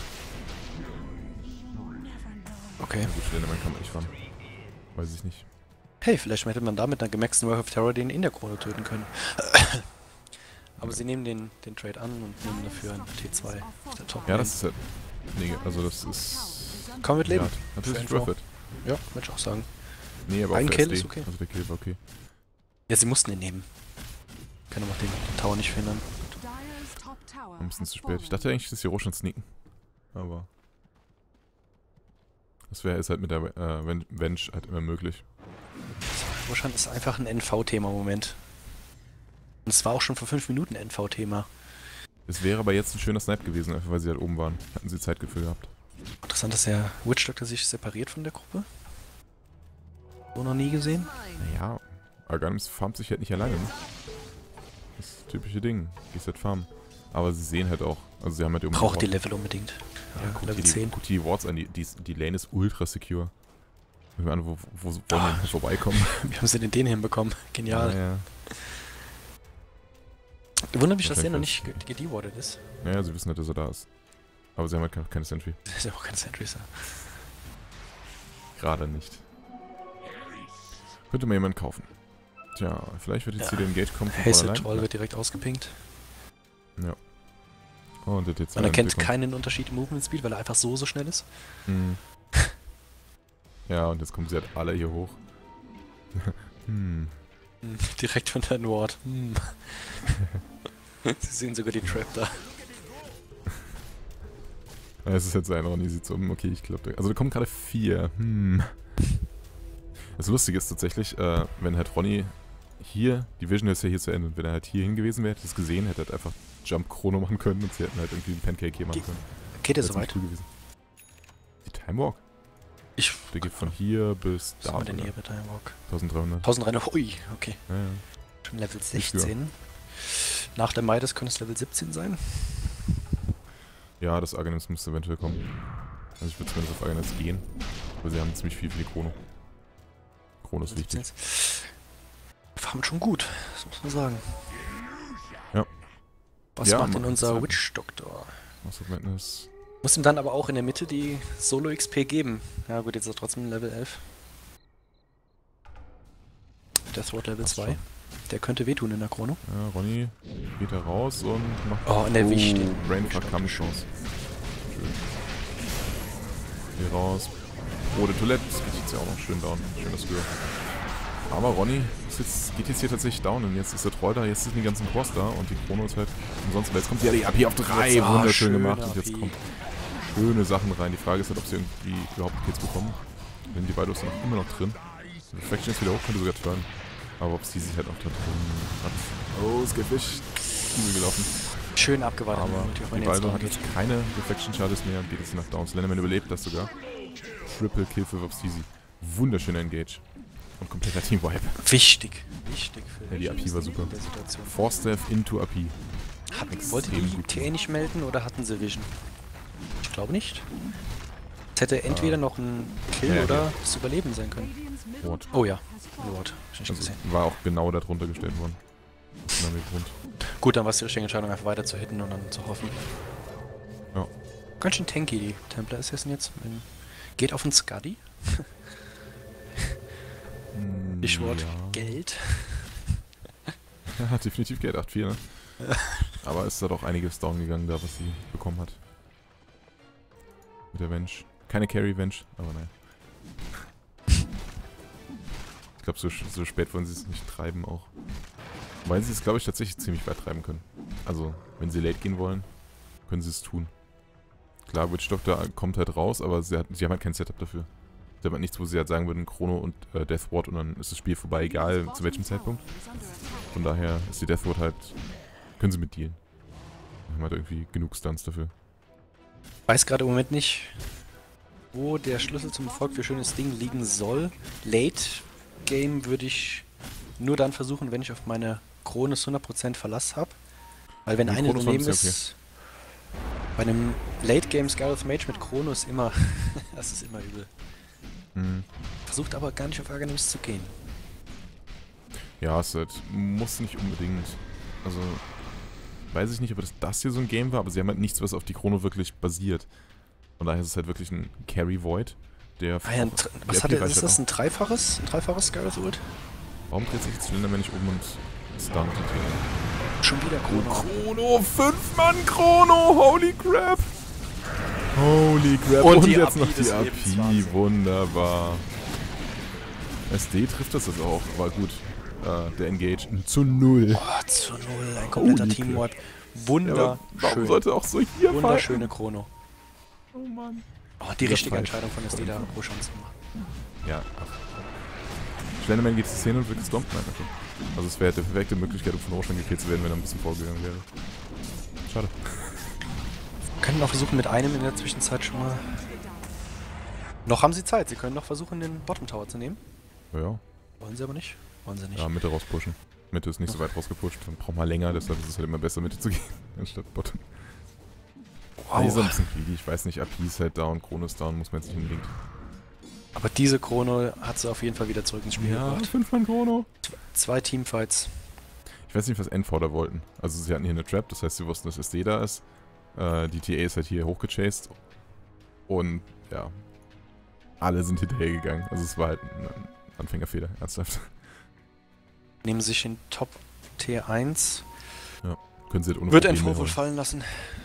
Okay. Ja, gut, Slenderman kann man nicht ran. Weiß ich nicht. Hey, vielleicht hätte man da mit einer gemaxten Work of Terror den in der Chrono töten können. Aber sie nehmen den Trade an und nehmen dafür ein T2 auf der Top. Ja, das ist halt... Nee, also das ist... Kann man mit leben. Ja, natürlich worth it. Ja, würde ich auch sagen. Nee, aber ein auch Kill ist okay. Also der Kill war okay. Ja, sie mussten ihn nehmen. Kann aber den Tower nicht verhindern. Ein bisschen zu spät. Ich dachte eigentlich, dass die Roshan sneaken. Aber... Das wäre jetzt halt mit der Venge halt immer möglich. Roshan ist einfach ein NV-Thema im Moment. Und es war auch schon vor 5 Minuten ein NV-Thema. Es wäre aber jetzt ein schöner Snipe gewesen, einfach weil sie halt oben waren. Hatten sie Zeitgefühl gehabt. Interessant, dass der Witch Doctor sich separiert von der Gruppe. So noch nie gesehen. Naja, Arganims farmt sich halt nicht alleine, ne? Das typische Ding. Gehst halt farmen. Aber sie sehen halt auch. Also sie haben halt irgendwie. Braucht die Level unbedingt. Ja, guck Level 10. Guck die Wards an, die Lane ist ultra secure. Guck mal an, wo wollen wir denn vorbeikommen? Wie haben sie denn den hinbekommen? Genial. Ja. Wundert mich, dass der noch nicht gedewardet ist. Naja, sie wissen halt, dass er da ist. Aber sie haben halt keine Sentry. Das ist ja auch keine Sentry, ja. Gerade nicht. Könnte mal jemand kaufen. Tja, vielleicht wird jetzt hier der Engage kommen von Hazel Troll wird direkt ausgepinkt. Ja. Oh, und der T2. Man erkennt keinen Unterschied im Movement Speed, weil er einfach so schnell ist. Hm. Ja, und jetzt kommen sie halt alle hier hoch. Direkt von der Ward. Sie sehen sogar die Trap da. Ja, es ist jetzt ein Ronny, sieht so, okay, ich glaube, also da kommen gerade 4. Das Lustige ist tatsächlich, wenn halt Ronny hier, die Vision ist ja hier zu Ende, und wenn er halt hier hin gewesen wäre, hätte es gesehen, hätte er halt einfach Jump Chrono machen können und sie hätten halt irgendwie einen Pancake hier machen können. Geht der so weit? Die Time Walk? Der geht von hier bis da. Was haben wir denn hier bei Time Walk? 1300. 1300, ui, okay. Ja. Schon Level 16. Nach der Midas könnte es Level 17 sein. Ja, das Arganims müsste eventuell kommen. Also ich würde zumindest auf Arganims gehen. Aber sie haben ziemlich viel für die Chrono. Chrono ist wichtig. Farmt schon gut, das muss man sagen. Ja. Was macht denn unser Witch Doctor? Mask of Madness. Muss ihm dann aber auch in der Mitte die Solo XP geben. Ja gut, jetzt ist er trotzdem Level 11. Deathward Level 2. Der könnte wehtun in der Chrono. Ja, Ronny geht da raus und macht... Oh, in der Wisch den. Brainfuck kam Chance. Schön. Hier raus. Rote Toilette, das geht jetzt ja auch noch schön down. Schönes Höhe. Aber Ronny geht jetzt hier tatsächlich down und jetzt ist der Troll da, jetzt sind die ganzen Cores da und die Chrono ist halt umsonst. Jetzt kommt ja die AP auf 3, wunderschön gemacht und jetzt kommt schöne Sachen rein. Die Frage ist halt, ob sie irgendwie überhaupt Kills bekommen. Denn die beiden sind noch immer noch drin. Reflection ist wieder hoch, könnte sogar turnen. Aber ob sie sich halt auch da drin hat. Oh, Skillfish. Übel gelaufen. Schön abgewartet. Aber die Baldo hat jetzt keine Reflection Charges mehr und geht jetzt nach Down. Slenderman überlebt das sogar. Triple Kill für Vopsteezy. Wunderschöner Engage. Und kompletter Team-Wipe. Wichtig für die AP war super. 4-Step into AP. Wollte die TA nicht melden oder hatten sie Vision? Ich glaube nicht. Es hätte entweder noch ein Kill oder das Überleben sein können. Ward. Oh ja, Lord. Hab ich nicht Also gesehen. war auch genau darunter gestellt worden. Genau wie Grund. Gut, dann war es die richtige Entscheidung, einfach weiter zu hitten und dann zu hoffen. Ja. Ganz schön tanky, die Templar Assassin jetzt. Geht auf den Skadi. Stichwort Ja. Geld. Ja, definitiv Geld, 8-4, ne? Aber ist da doch einiges down gegangen, da was sie bekommen hat. Mit der Venge. Keine Carry-Venge, aber naja. Ich glaube, so spät wollen sie es nicht treiben auch. Weil sie es, glaube ich, tatsächlich ziemlich weit treiben können. Also, wenn sie late gehen wollen, können sie es tun. Klar, Witch Doctor kommt halt raus, aber sie haben halt kein Setup dafür. Sie haben halt nichts, wo sie halt sagen würden, Chrono und Death Ward und dann ist das Spiel vorbei, egal zu welchem Zeitpunkt. Von daher ist die Death Ward halt, können sie mit dealen. Wir haben halt irgendwie genug Stunts dafür. Weiß gerade im Moment nicht, wo der Schlüssel zum Erfolg für schönes Ding liegen soll. Late Game würde ich nur dann versuchen, wenn ich auf meine Kronos 100% Verlass habe. Weil wenn Die eine Kronos daneben haben ist, sie bei einem Late Game Scarlet Mage mit Kronos immer, das ist immer übel. Mhm. Versucht aber gar nicht auf Arganims zu gehen. Ja, es halt, muss nicht unbedingt. Also, weiß ich nicht, ob das hier so ein Game war, aber sie haben halt nichts, was auf die Chrono wirklich basiert. Von daher ist es halt wirklich ein Carry Void, der... Ah ja, was hat er? Ist das ein dreifaches Scarlet Ult? Warum dreht sich jetzt Zylinder nicht um und stunt und hier? Schon wieder Chrono. Chrono, 5-Mann-Chrono, holy crap! Holy crap, Und die jetzt AP noch die des AP, Lebens, Wahnsinn. wunderbar. SD trifft das jetzt auch, war gut. Der Engage zu 0. Oh, zu 0, ein kompletter Holy Teamwipe. Ja, Wunderschön. warum sollte auch so hier Wunderschöne Chrono. Oh Mann. Oh, die Dieser richtige Fight. Entscheidung von SD da, Großchance gemacht. Ja, ach. Schlenderman geht zur Szene und wird gestompt? Nein, okay. Also es wäre die perfekte Möglichkeit, um von Roshan gekillt zu werden, wenn er ein bisschen vorgegangen wäre. Schade. Wir können auch versuchen mit einem in der Zwischenzeit schon mal... Noch haben sie Zeit, sie können noch versuchen den Bottom Tower zu nehmen. Ja, Wollen sie aber nicht. Wollen sie nicht. ja, Mitte rauspushen. Mitte ist nicht so weit rausgepusht, dann braucht man länger, deshalb ist es halt immer besser, Mitte zu gehen, anstatt Bottom. Die ist ein bisschen greedy, ich weiß nicht, AP ist halt down, Chrono ist down, muss man jetzt nicht unbedingt. Aber diese Chrono hat sie auf jeden Fall wieder zurück ins Spiel gebracht. 5-Mann Chrono. 2 Teamfights. Ich weiß nicht, was NV da wollten. Also sie hatten hier eine Trap, das heißt, sie wussten, dass SD da ist. Die TA ist halt hier hochgechased. Und, ja. Alle sind hinterher gegangen. Also es war halt ein Anfängerfehler, ernsthaft. Nehmen sich den Top T1. Können sie halt ohne Wird Probleme NV wohl holen. fallen lassen.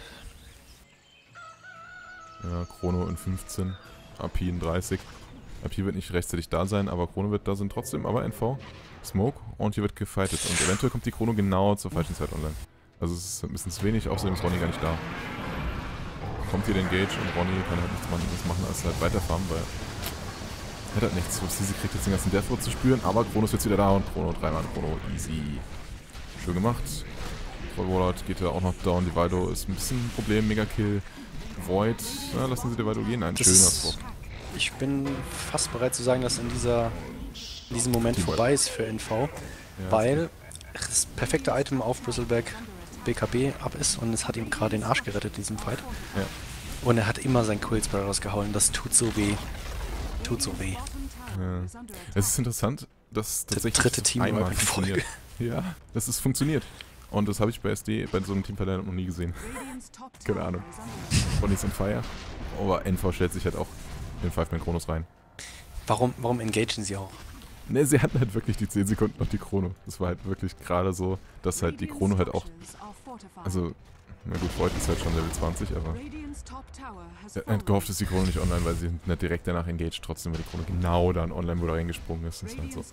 Ja, Chrono in 15, AP in 30. AP wird nicht rechtzeitig da sein, aber Chrono wird da sein trotzdem. Aber NV, Smoke und hier wird gefightet. Und eventuell kommt die Chrono genau zur falschen Zeit online. Also es ist ein bisschen zu wenig, außerdem ist Ronny gar nicht da. Kommt hier der Engage und Ronny kann halt nichts machen, als halt weiterfarmen, weil er hat halt nichts. Sie kriegt jetzt den ganzen Deathwood zu spüren, aber Chrono ist jetzt wieder da und Chrono 3-Mann, Chrono easy. Schön gemacht. Troll Warlord geht da auch noch down, Divido ist ein bisschen ein Problem, Mega-Kill. Void, ja, lassen Sie Divido gehen, ein schöner Spot. Ich bin fast bereit zu sagen, dass in diesem Moment Teamwipe. vorbei ist für NV, Ja, weil das perfekte Item auf Bristleback BKB ab ist und es hat ihm gerade den Arsch gerettet in diesem Fight. Ja. Und er hat immer sein Quill-Spell rausgehauen, das tut so weh. Tut so weh. Ja. Es ist interessant, dass Der tatsächlich dritte Team einmal in Folge. funktioniert. Ja, dass es funktioniert. Und das habe ich bei SD, bei so einem Teamverleih noch nie gesehen. Keine Ahnung. Bonnie's on fire. Aber NV stellt sich halt auch in 5-Man-Chronos rein. Warum engagen sie auch? Ne, sie hatten halt wirklich die 10 Sekunden noch die Chrono. Das war halt wirklich gerade so, dass halt die Chrono halt auch... Also, na gut, Void ist halt schon Level 20, aber... Er hat gehofft, dass die Chrono nicht online, weil sie nicht direkt danach engaged, trotzdem, weil die Chrono genau dann online, wo er reingesprungen ist. Das ist halt so...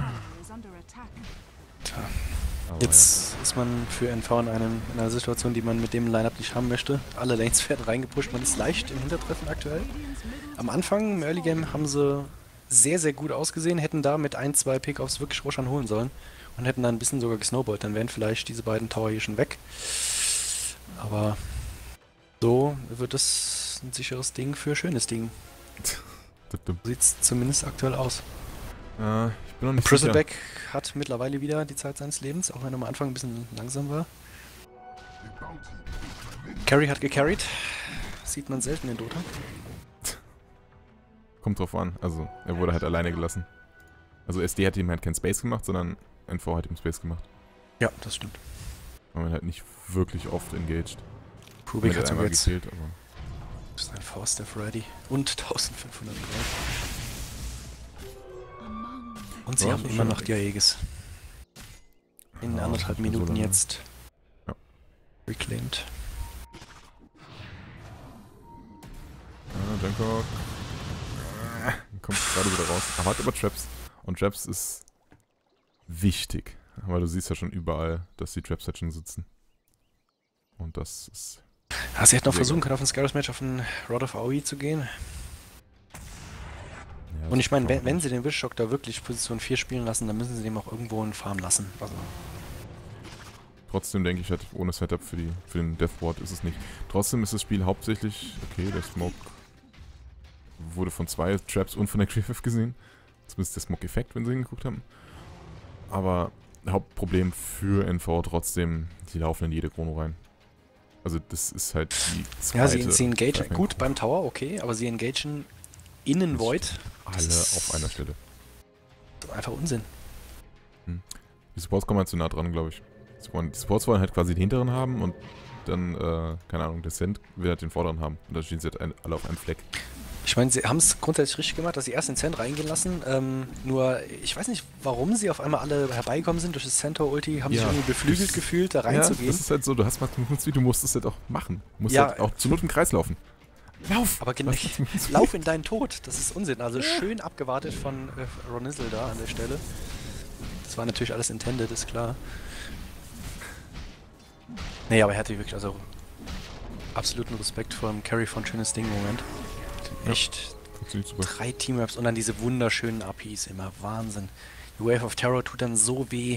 Tja. Aber Jetzt ist man für NV in einer Situation, die man mit dem Lineup nicht haben möchte. Alle Lanes werden reingepusht, man ist leicht im Hintertreffen aktuell. Am Anfang im Early Game haben sie sehr, sehr gut ausgesehen, hätten da mit 1-2 Pickoffs wirklich Roshan holen sollen und hätten dann ein bisschen sogar gesnowballt. Dann wären vielleicht diese beiden Tower hier schon weg. Aber so wird es ein sicheres Ding für schönes Ding. Sieht es zumindest aktuell aus. ich bin noch nicht sicher. Bristleback hat mittlerweile wieder die Zeit seines Lebens, auch wenn er am Anfang ein bisschen langsam war. Carry hat gecarried. Sieht man selten in Dota. Kommt drauf an. Also, er wurde halt alleine gelassen. Also SD hat ihm halt keinen Space gemacht, sondern NV hat ihm Space gemacht. Ja, das stimmt. Weil man halt nicht wirklich oft engaged. Rubik hat einmal jetzt gefehlt, aber... Das ist ein Force-Death ready. Und 1500 Gold. Und sie Ja, haben ist immer schon noch die Aegis. In Ja, anderthalb nicht mehr so Minuten lange. jetzt. Ja. Reclaimed. Jankok. Kommt gerade wieder raus. Aber hat aber Traps. Und Traps ist wichtig. Aber du siehst ja schon überall, dass die Traps halt schon sitzen. Und das ist... Ja, sie hätten noch Sehr versuchen gut. können, auf ein Scarus-Match auf ein Rod of Aoi zu gehen. Ja, Und ich meine, das wenn sie den Wishshock da wirklich Position 4 spielen lassen, dann müssen sie dem auch irgendwo einen Farm lassen. Also, Trotzdem denke ich halt, ohne Setup für den Death Ward ist es nicht. Trotzdem ist das Spiel hauptsächlich... Okay, der Smoke wurde von 2 Traps und von der Griffith gesehen. Zumindest der Smoke-Effekt, wenn sie hingeguckt haben. Aber Hauptproblem für NV trotzdem, sie laufen in jede Chrono rein. Also das ist halt die zweite... ja, sie engagen Treffing. gut beim Tower, okay, aber sie engagen innen Void. Alle Das ist auf einer Stelle. einfach Unsinn. Die Supports kommen halt zu nah dran, glaube ich. Die Supports wollen halt quasi den hinteren haben und dann, keine Ahnung, der Cent will halt den vorderen haben. Und da stehen sie halt alle auf einem Fleck. Ich meine, sie haben es grundsätzlich richtig gemacht, dass sie erst den Cent reingehen lassen. Nur, ich weiß nicht, warum sie auf einmal alle herbeigekommen sind durch das Centaur-Ulti, haben sich Ja, irgendwie beflügelt das- gefühlt, da Ja, reinzugehen. das ist halt so, du hast mal du musst es halt auch machen. Du musst Ja. halt auch zur Not im Kreis laufen. Lauf! Aber genau, lauf in deinen Tod, das ist Unsinn. Also schön abgewartet von Ronizzle da an der Stelle. Das war natürlich alles intended, ist klar. Nee, aber er hatte wirklich, also absoluten Respekt vor dem Carry von Schönes Ding-Moment. Ja. Echt Funktioniert super. 3 Team-Ups und dann diese wunderschönen APs immer. Wahnsinn. Die Wave of Terror tut dann so weh.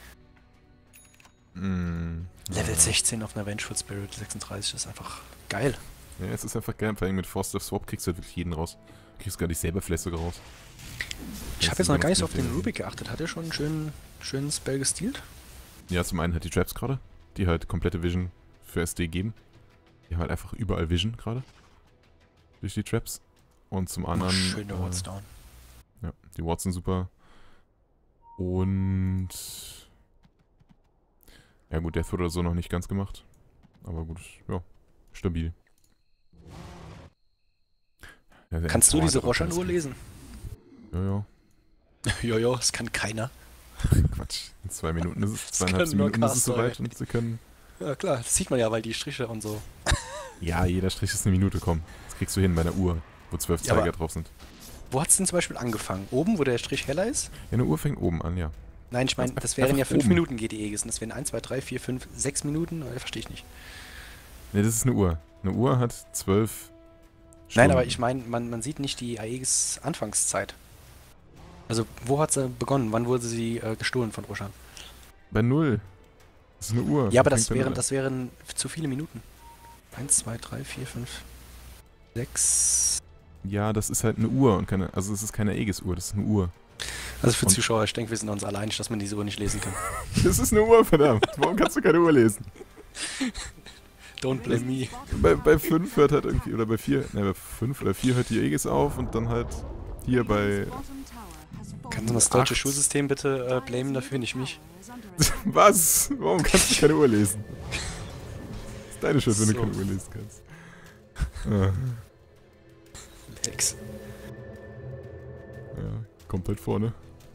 Level 16 auf einer Vengeful Spirit 36 ist einfach geil. Ja, es ist einfach geil. Vor allem mit Force Swap kriegst du halt wirklich jeden raus. Du kriegst gar nicht selber vielleicht sogar raus. Ich habe jetzt noch gar nicht so auf den Rubik geachtet. Hat er schon einen schönen Spell gestealt? Ja, zum einen halt die Traps gerade, die halt komplette Vision für SD geben. Die haben halt einfach überall Vision gerade. Durch die Traps. Und zum anderen... Schöne Wards down. Ja, die Wards sind super. Und... Ja gut, Death oder so noch nicht ganz gemacht. Aber gut, ja, stabil. Ja, der Kannst du NV diese hat auch Roshan-Uhr alles lesen? Ja, ja. Jojo, das kann keiner. Quatsch. In 2 Minuten ist es, Das 2,5 können nur Minuten ist es Caster, soweit ey. und sie können... Ja klar, das sieht man ja, weil die Striche und so. Ja, jeder Strich ist 1 Minute, komm. Das kriegst du hin bei einer Uhr, wo 12 Ja, aber- Zeiger drauf sind. Wo hat's denn zum Beispiel angefangen? Oben, wo der Strich heller ist? Ja, eine Uhr fängt oben an, ja. Nein, ich meine, Einfach- das wären ja einfach 5 oben. Minuten GTEs und das wären 1, 2, 3, 4, 5, 6 Minuten? Verstehe ich nicht. Ne, das ist eine Uhr. Eine Uhr hat 12 Nein, Stunden. aber ich meine, man sieht nicht die Aegis Anfangszeit. Also, wo hat sie begonnen? Wann wurde sie gestohlen von Roshan? Bei 0. Das ist eine Uhr. Ja, aber Die fängt bei 0 an. das wären zu viele Minuten. 1, 2, 3, 4, 5, 6. Ja, das ist halt eine Uhr und keine... Also es ist keine Aegis-Uhr, das ist eine Uhr. Also für Und- Zuschauer, ich denke, wir sind uns alle einig, dass man diese Uhr nicht lesen kann. Das ist eine Uhr, verdammt. Warum kannst du keine Uhr lesen? Don't blame me. Bei 5 hört halt irgendwie... Oder bei 4... Ne, bei 5 oder 4 hört die Aegis auf und dann halt hier bei... Kannst du mal das deutsche 8. Schulsystem bitte blamen dafür, nicht mich? Was? Warum kannst du keine Uhr lesen? Das ist deine Schuld, wenn du So. keine Uhr lesen kannst. Ah, Lex. ja, kommt halt vorne.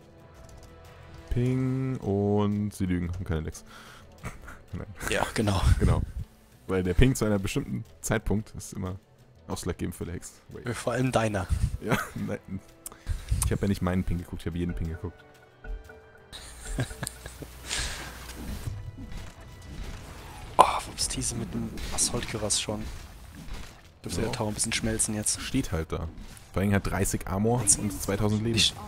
Ping und sie lügen, haben keine Lecks. Ja, genau. Genau. Weil der Ping zu einem bestimmten Zeitpunkt ist immer ausschlaggebend für Lecks. Wait. Vor allem deiner. Ja, nein. Ich habe ja nicht meinen Ping geguckt, ich habe jeden Ping geguckt. Oh, Wups, diese mit dem Assault-Cuirass schon. Dürfte Ja. der Tower ein bisschen schmelzen jetzt. Steht halt da. Vor allem hat 30 Armor und 2000 Leben. Ich-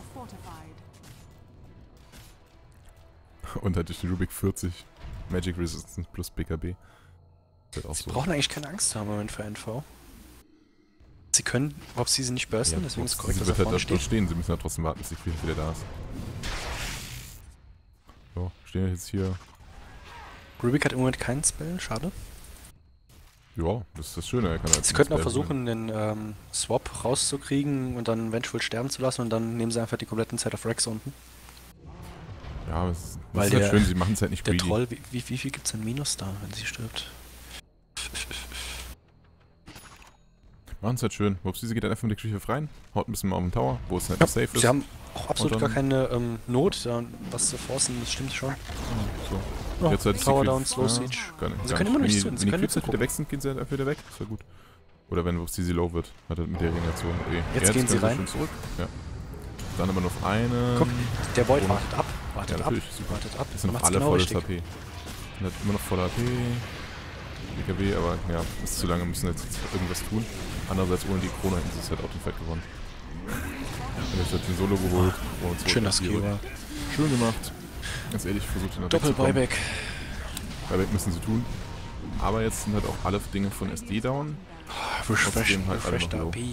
Und halt durch die Rubik 40 Magic Resistance plus BKB. Wird auch Sie so. brauchen eigentlich keine Angst zu haben im Moment für NV. Sie können Wups diese nicht bursten, deswegen ist korrekt, sie dass er wird halt vorne da steht. stehen. Sie müssen ja trotzdem warten, bis die Queen wieder da ist. So, stehen jetzt hier. Rubik hat im Moment keinen Spell, schade. Ja, das ist das Schöne. Er kann halt Sie könnten auch versuchen, den Swap rauszukriegen und dann Vengeful sterben zu lassen und dann nehmen sie einfach die kompletten Set of Rex unten. Ja, das Weil ist halt schön, sie machen es halt nicht der greedy. Troll, wie viel gibt es denn Minus da, wenn sie stirbt? Machen es halt schön. Wupsi, sie geht dann einfach mit der Küche rein, haut ein bisschen mal auf den Tower, wo es halt nicht safe ist. Sie haben auch absolut Und gar dann- keine Not, was zu forcen, das stimmt schon. So. Ja, Jetzt halt Tower die Down, Creeps- Slow ja, Siege. Sie können immer noch nicht tun, sie Wenn die können Creeps nicht halt wieder weg sind, gehen sie halt einfach wieder weg. Ist ja gut. Oder wenn Wupsi sie low wird, hat er mit der Regeneration Jetzt gehen sie können rein. schön zurück. Ja. Dann aber noch eine. Guck, der Void Oh. wartet ab, Ja, wartet ab, natürlich, super. wartet ab. Das sind noch Macht's alle genau volles richtig. HP. Sind halt immer noch voller HP. BKB, aber ja, ist zu lange, müssen jetzt irgendwas tun. Andererseits ohne die Krone hätten sie es halt auch den Fight gewonnen. Und jetzt hat den Solo geholt. Und Schöner Skill. Schön gemacht. Ganz ehrlich, versucht ihn noch Doppel-Buyback. Buyback müssen sie tun. Aber jetzt sind halt auch alle Dinge von SD down. Trotzdem halt alle noch low. AP.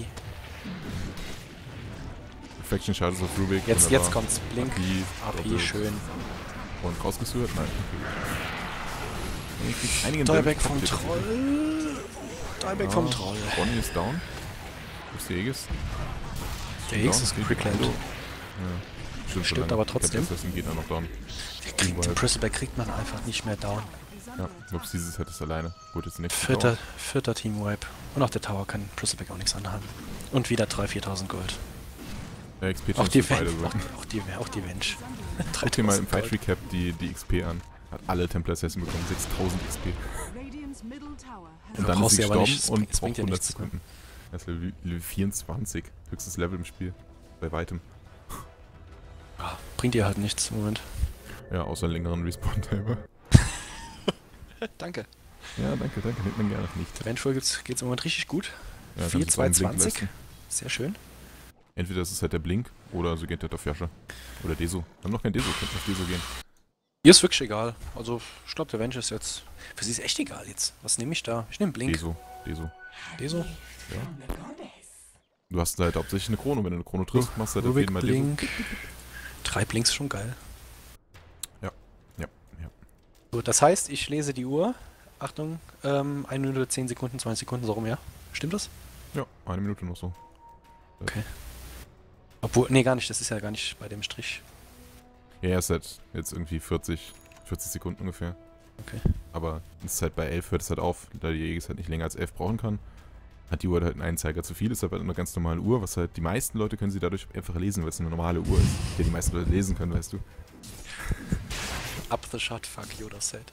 Reflection Shadows of Rubik. Jetzt wunderbar. kommt's. Blink. AP, doppelt. schön. Und rausgeführt? Nein, okay. Nee, kriegt einigen Dieback Damage. vom Troll. Dieback vom Troll. Bonnie ist down. Wo ist der Aegis? Der Aegis ist Quickland. Ja. Stimmt Stimmt, aber trotzdem. Der geht auch noch down. Den Bristleback kriegt man einfach nicht mehr down. Ja, ups, dieses Set ist alleine. Gut, jetzt nächstes Vierter Team-Wipe. Und auch der Tower kann Bristleback auch nichts anhaben. Und wieder 3.000, 4.000 Gold. Ja, XP Auch die für beide Venge. so. Auch die Venge. Guck dir mal im 3.000 Fight Gold. Recap die XP an. Hat alle Templar Assassin bekommen, 6000 XP. Und dann ist brauchst sie du aber gestorben nicht, und es braucht bringt ja 100 nichts, ne? Sekunden. Das ist Level 24. Höchstes Level im Spiel. Bei weitem. Ja, bringt dir halt nichts im Moment. Ja, außer einen längeren Respawn-Timer. Danke. Ja, danke, nimmt man gerne nicht. Der Vengeful geht's im Moment richtig gut. Ja, 4-2-20. Sehr schön. Entweder ist es halt der Blink oder sie geht halt auf Yasha. Oder Deso. Wir haben noch kein Deso, könnte auf Deso gehen. Ihr ist wirklich egal. Also, ich glaube, der Venge ist jetzt. Für sie ist echt egal jetzt. Was nehme ich da? Ich nehme Blink. Deso. Deso? Ja. Du hast halt hauptsächlich eine Krone. Wenn du eine Krone triffst, machst du halt auf Rubik, jeden Fall Deso. Blink. 3 Blinks ist schon geil. Ja. Gut, das heißt, ich lese die Uhr. Achtung, 1 Minute, 10 Sekunden, 20 Sekunden, so rum, ja? Stimmt das? Ja, 1 Minute noch so. Okay. Obwohl, nee, gar nicht. Das ist ja gar nicht bei dem Strich. Ja, er ist halt jetzt irgendwie 40 Sekunden ungefähr. Okay. Aber es ist halt bei 11 hört es halt auf, da die Aegis halt nicht länger als 11 brauchen kann. Hat die Uhr halt einen Zeiger zu viel, ist aber eine ganz normale Uhr, was halt die meisten Leute können sie dadurch einfach lesen, weil es eine normale Uhr ist, die meisten Leute lesen können, weißt du. Up the shot, fuck Yoda said.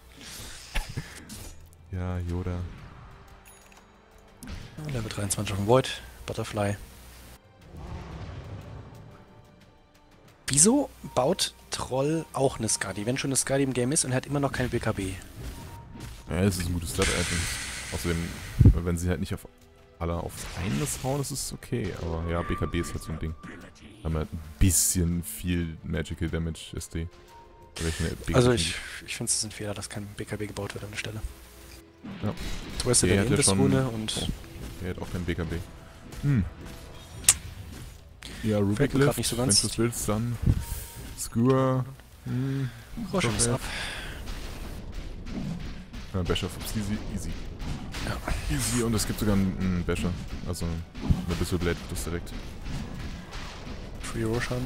Ja, Yoda. Level 23 auf dem Void, Butterfly. Wieso baut Troll auch eine Skadi, wenn schon eine Skadi im Game ist und er hat immer noch kein BKB? Ja, es ist ein gutes Stat-Item. Außerdem, wenn sie halt nicht auf alle auf eines hauen, ist es okay. Aber ja, BKB ist halt so ein Ding. Haben halt ein bisschen viel Magical Damage SD. Also ich finde es ist ein Fehler, dass kein BKB gebaut wird an der Stelle. Ja. Du hast ja Der den hat ja Invis-Rune schon- und Der hat auch kein BKB. Ja, Rubik Fällt mir grad Lift, nicht so wenn ganz. du es willst, dann Skewer. Roschen ist ab. Ja, Basher auf easy. Ja. Easy und es gibt sogar einen Basher. Also eine Bissel Blade, das direkt. Free Roshan.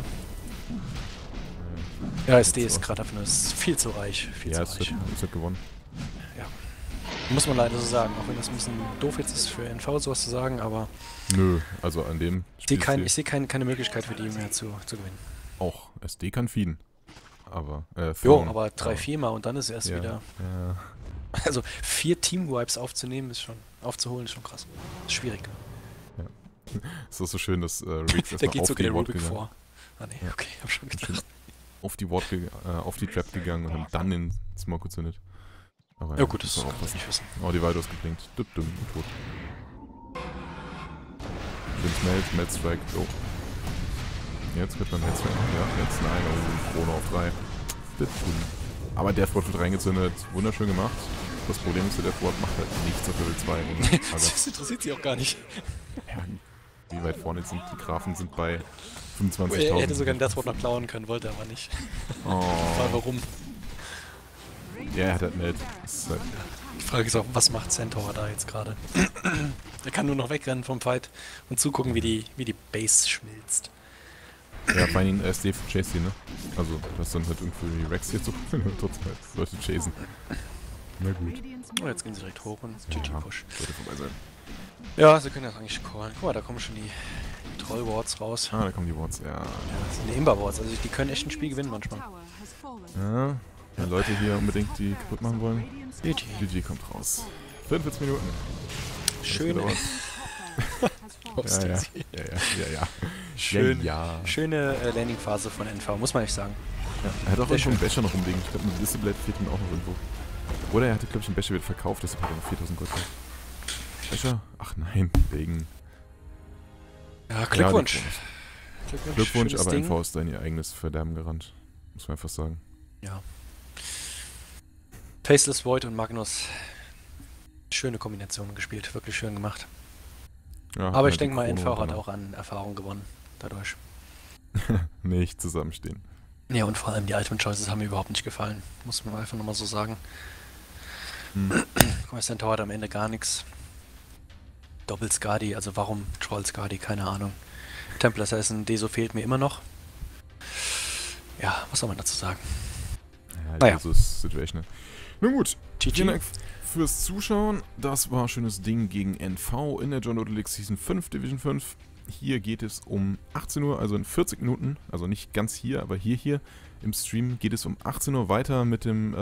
Ja, SD So. ist gerade einfach nur ist viel zu reich. Viel Ja, zu es reich. hat gewonnen. Muss man leider so sagen, auch wenn das ein bisschen doof jetzt ist für NV sowas zu sagen, aber Nö, also an dem Spiel ich sehe keine Möglichkeit für die mehr zu gewinnen. auch SD kann feeden. Aber, Jo, Throne, aber 3-4 Mal und dann ist erst ja, wieder. Ja. Also 4 Team-Wipes aufzuholen ist schon krass. Ist schwierig. Es ist so schön, dass Reeks Da erstmal geht auf sogar die der Ward Rubik gegangen vor. Ah ne, Ja. okay, hab schon gedacht. auf die Ward auf die Trap gegangen und haben dann den Smoke gezündet. Aber Ja gut, das muss kann man man aufpassen. nicht wissen. Oh, die Vidos geblinkt. Dumm und tot. Schönes Melt Strike. Oh. Jetzt wird man Headstrike. Ja, jetzt nein. Oh, Krone auf 3. Aber Deathward wird reingezündet. Wunderschön gemacht. Das Problem ist, der Deathward macht halt nichts auf Level 2. Das interessiert sie auch gar nicht. Ja, wie weit vorne sind die Grafen sind bei Er 25.000. hätte sogar ein Deathwort noch klauen können, wollte er aber nicht. Oh. Weil warum? Ja, er hat halt Meld. Halt die Frage ist auch, was macht Centaur da jetzt gerade? Er kann nur noch wegrennen vom Fight und zugucken, wie die Base schmilzt. ja, vor allem SD für Chase hier, ne? Also, das dann halt irgendwie Rex hier zu und trotzdem halt Leute chasen. Na gut. Oh, jetzt gehen sie direkt hoch und GG-Push. Sollte vorbei sein. Ja, sie können das eigentlich callen. Guck mal, da kommen schon die Troll-Wards raus. Ah, da kommen die Wards, ja. Ja, das sind die Imba-Wards, also die können echt ein Spiel gewinnen manchmal. Ja, Leute hier unbedingt die kaputt machen wollen. GG. GG kommt raus. 45 Minuten. Schön. Ja. Schöne Landing-Phase von NV, muss man echt sagen. Ja, er hat auch irgendwo einen Becher noch rumliegen. Ich glaube, ein Display fehlt ihm auch noch irgendwo. Oder er hatte, glaube ich, einen Becher wieder verkauft, deshalb hat er noch 4000 Gold. Becher? Ach nein, wegen. Ja, Glückwunsch. Ja, Glückwunsch, aber NV ist da in ihr eigenes Verderben gerannt. Muss man einfach sagen. Ja. Faceless Void und Magnus. Schöne Kombinationen gespielt, wirklich schön gemacht. Ja, aber ich denke mal, NV hat auch an Erfahrung gewonnen, dadurch. Nicht zusammenstehen. Ja, und vor allem die Item Choices haben mir überhaupt nicht gefallen. Muss man einfach nochmal so sagen. Guck mal, Centaur hat am Ende gar nichts. Doppel Skadi, also warum Troll Skadi, keine Ahnung. Templar Assassin, Deso fehlt mir immer noch. Ja, was soll man dazu sagen? Ja, naja. Deso ist situational. Nun gut, GG. Vielen Dank fürs Zuschauen. Das war ein schönes Ding gegen NV in der John Dota League Season 5, Division 5. Hier geht es um 18 Uhr, also in 40 Minuten, also nicht ganz hier, aber hier im Stream geht es um 18 Uhr weiter mit dem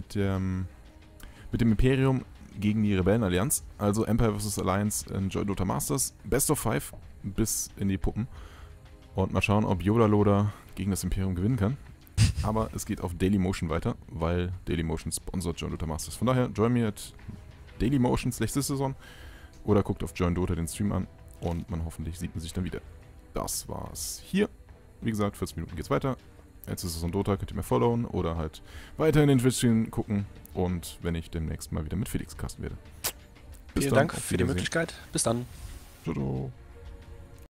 Imperium gegen die Rebellenallianz, also Empire vs. Alliance in John Dota Masters, Best of 5 bis in die Puppen. Und mal schauen, ob Yoda Loader gegen das Imperium gewinnen kann. Aber es geht auf Dailymotion weiter, weil Dailymotion sponsort John Dota Masters. Von daher, join me at Dailymotions nächste Saison oder guckt auf Join Dota den Stream an und hoffentlich sieht man sich dann wieder. Das war's hier. Wie gesagt, 40 Minuten geht's weiter. Jetzt ist es on Dota, könnt ihr mir followen oder halt weiter in den Twitch-Stream gucken und wenn ich demnächst mal wieder mit Felix casten werde. Vielen Dank für die Möglichkeit. Bis dann. Ciao, ciao.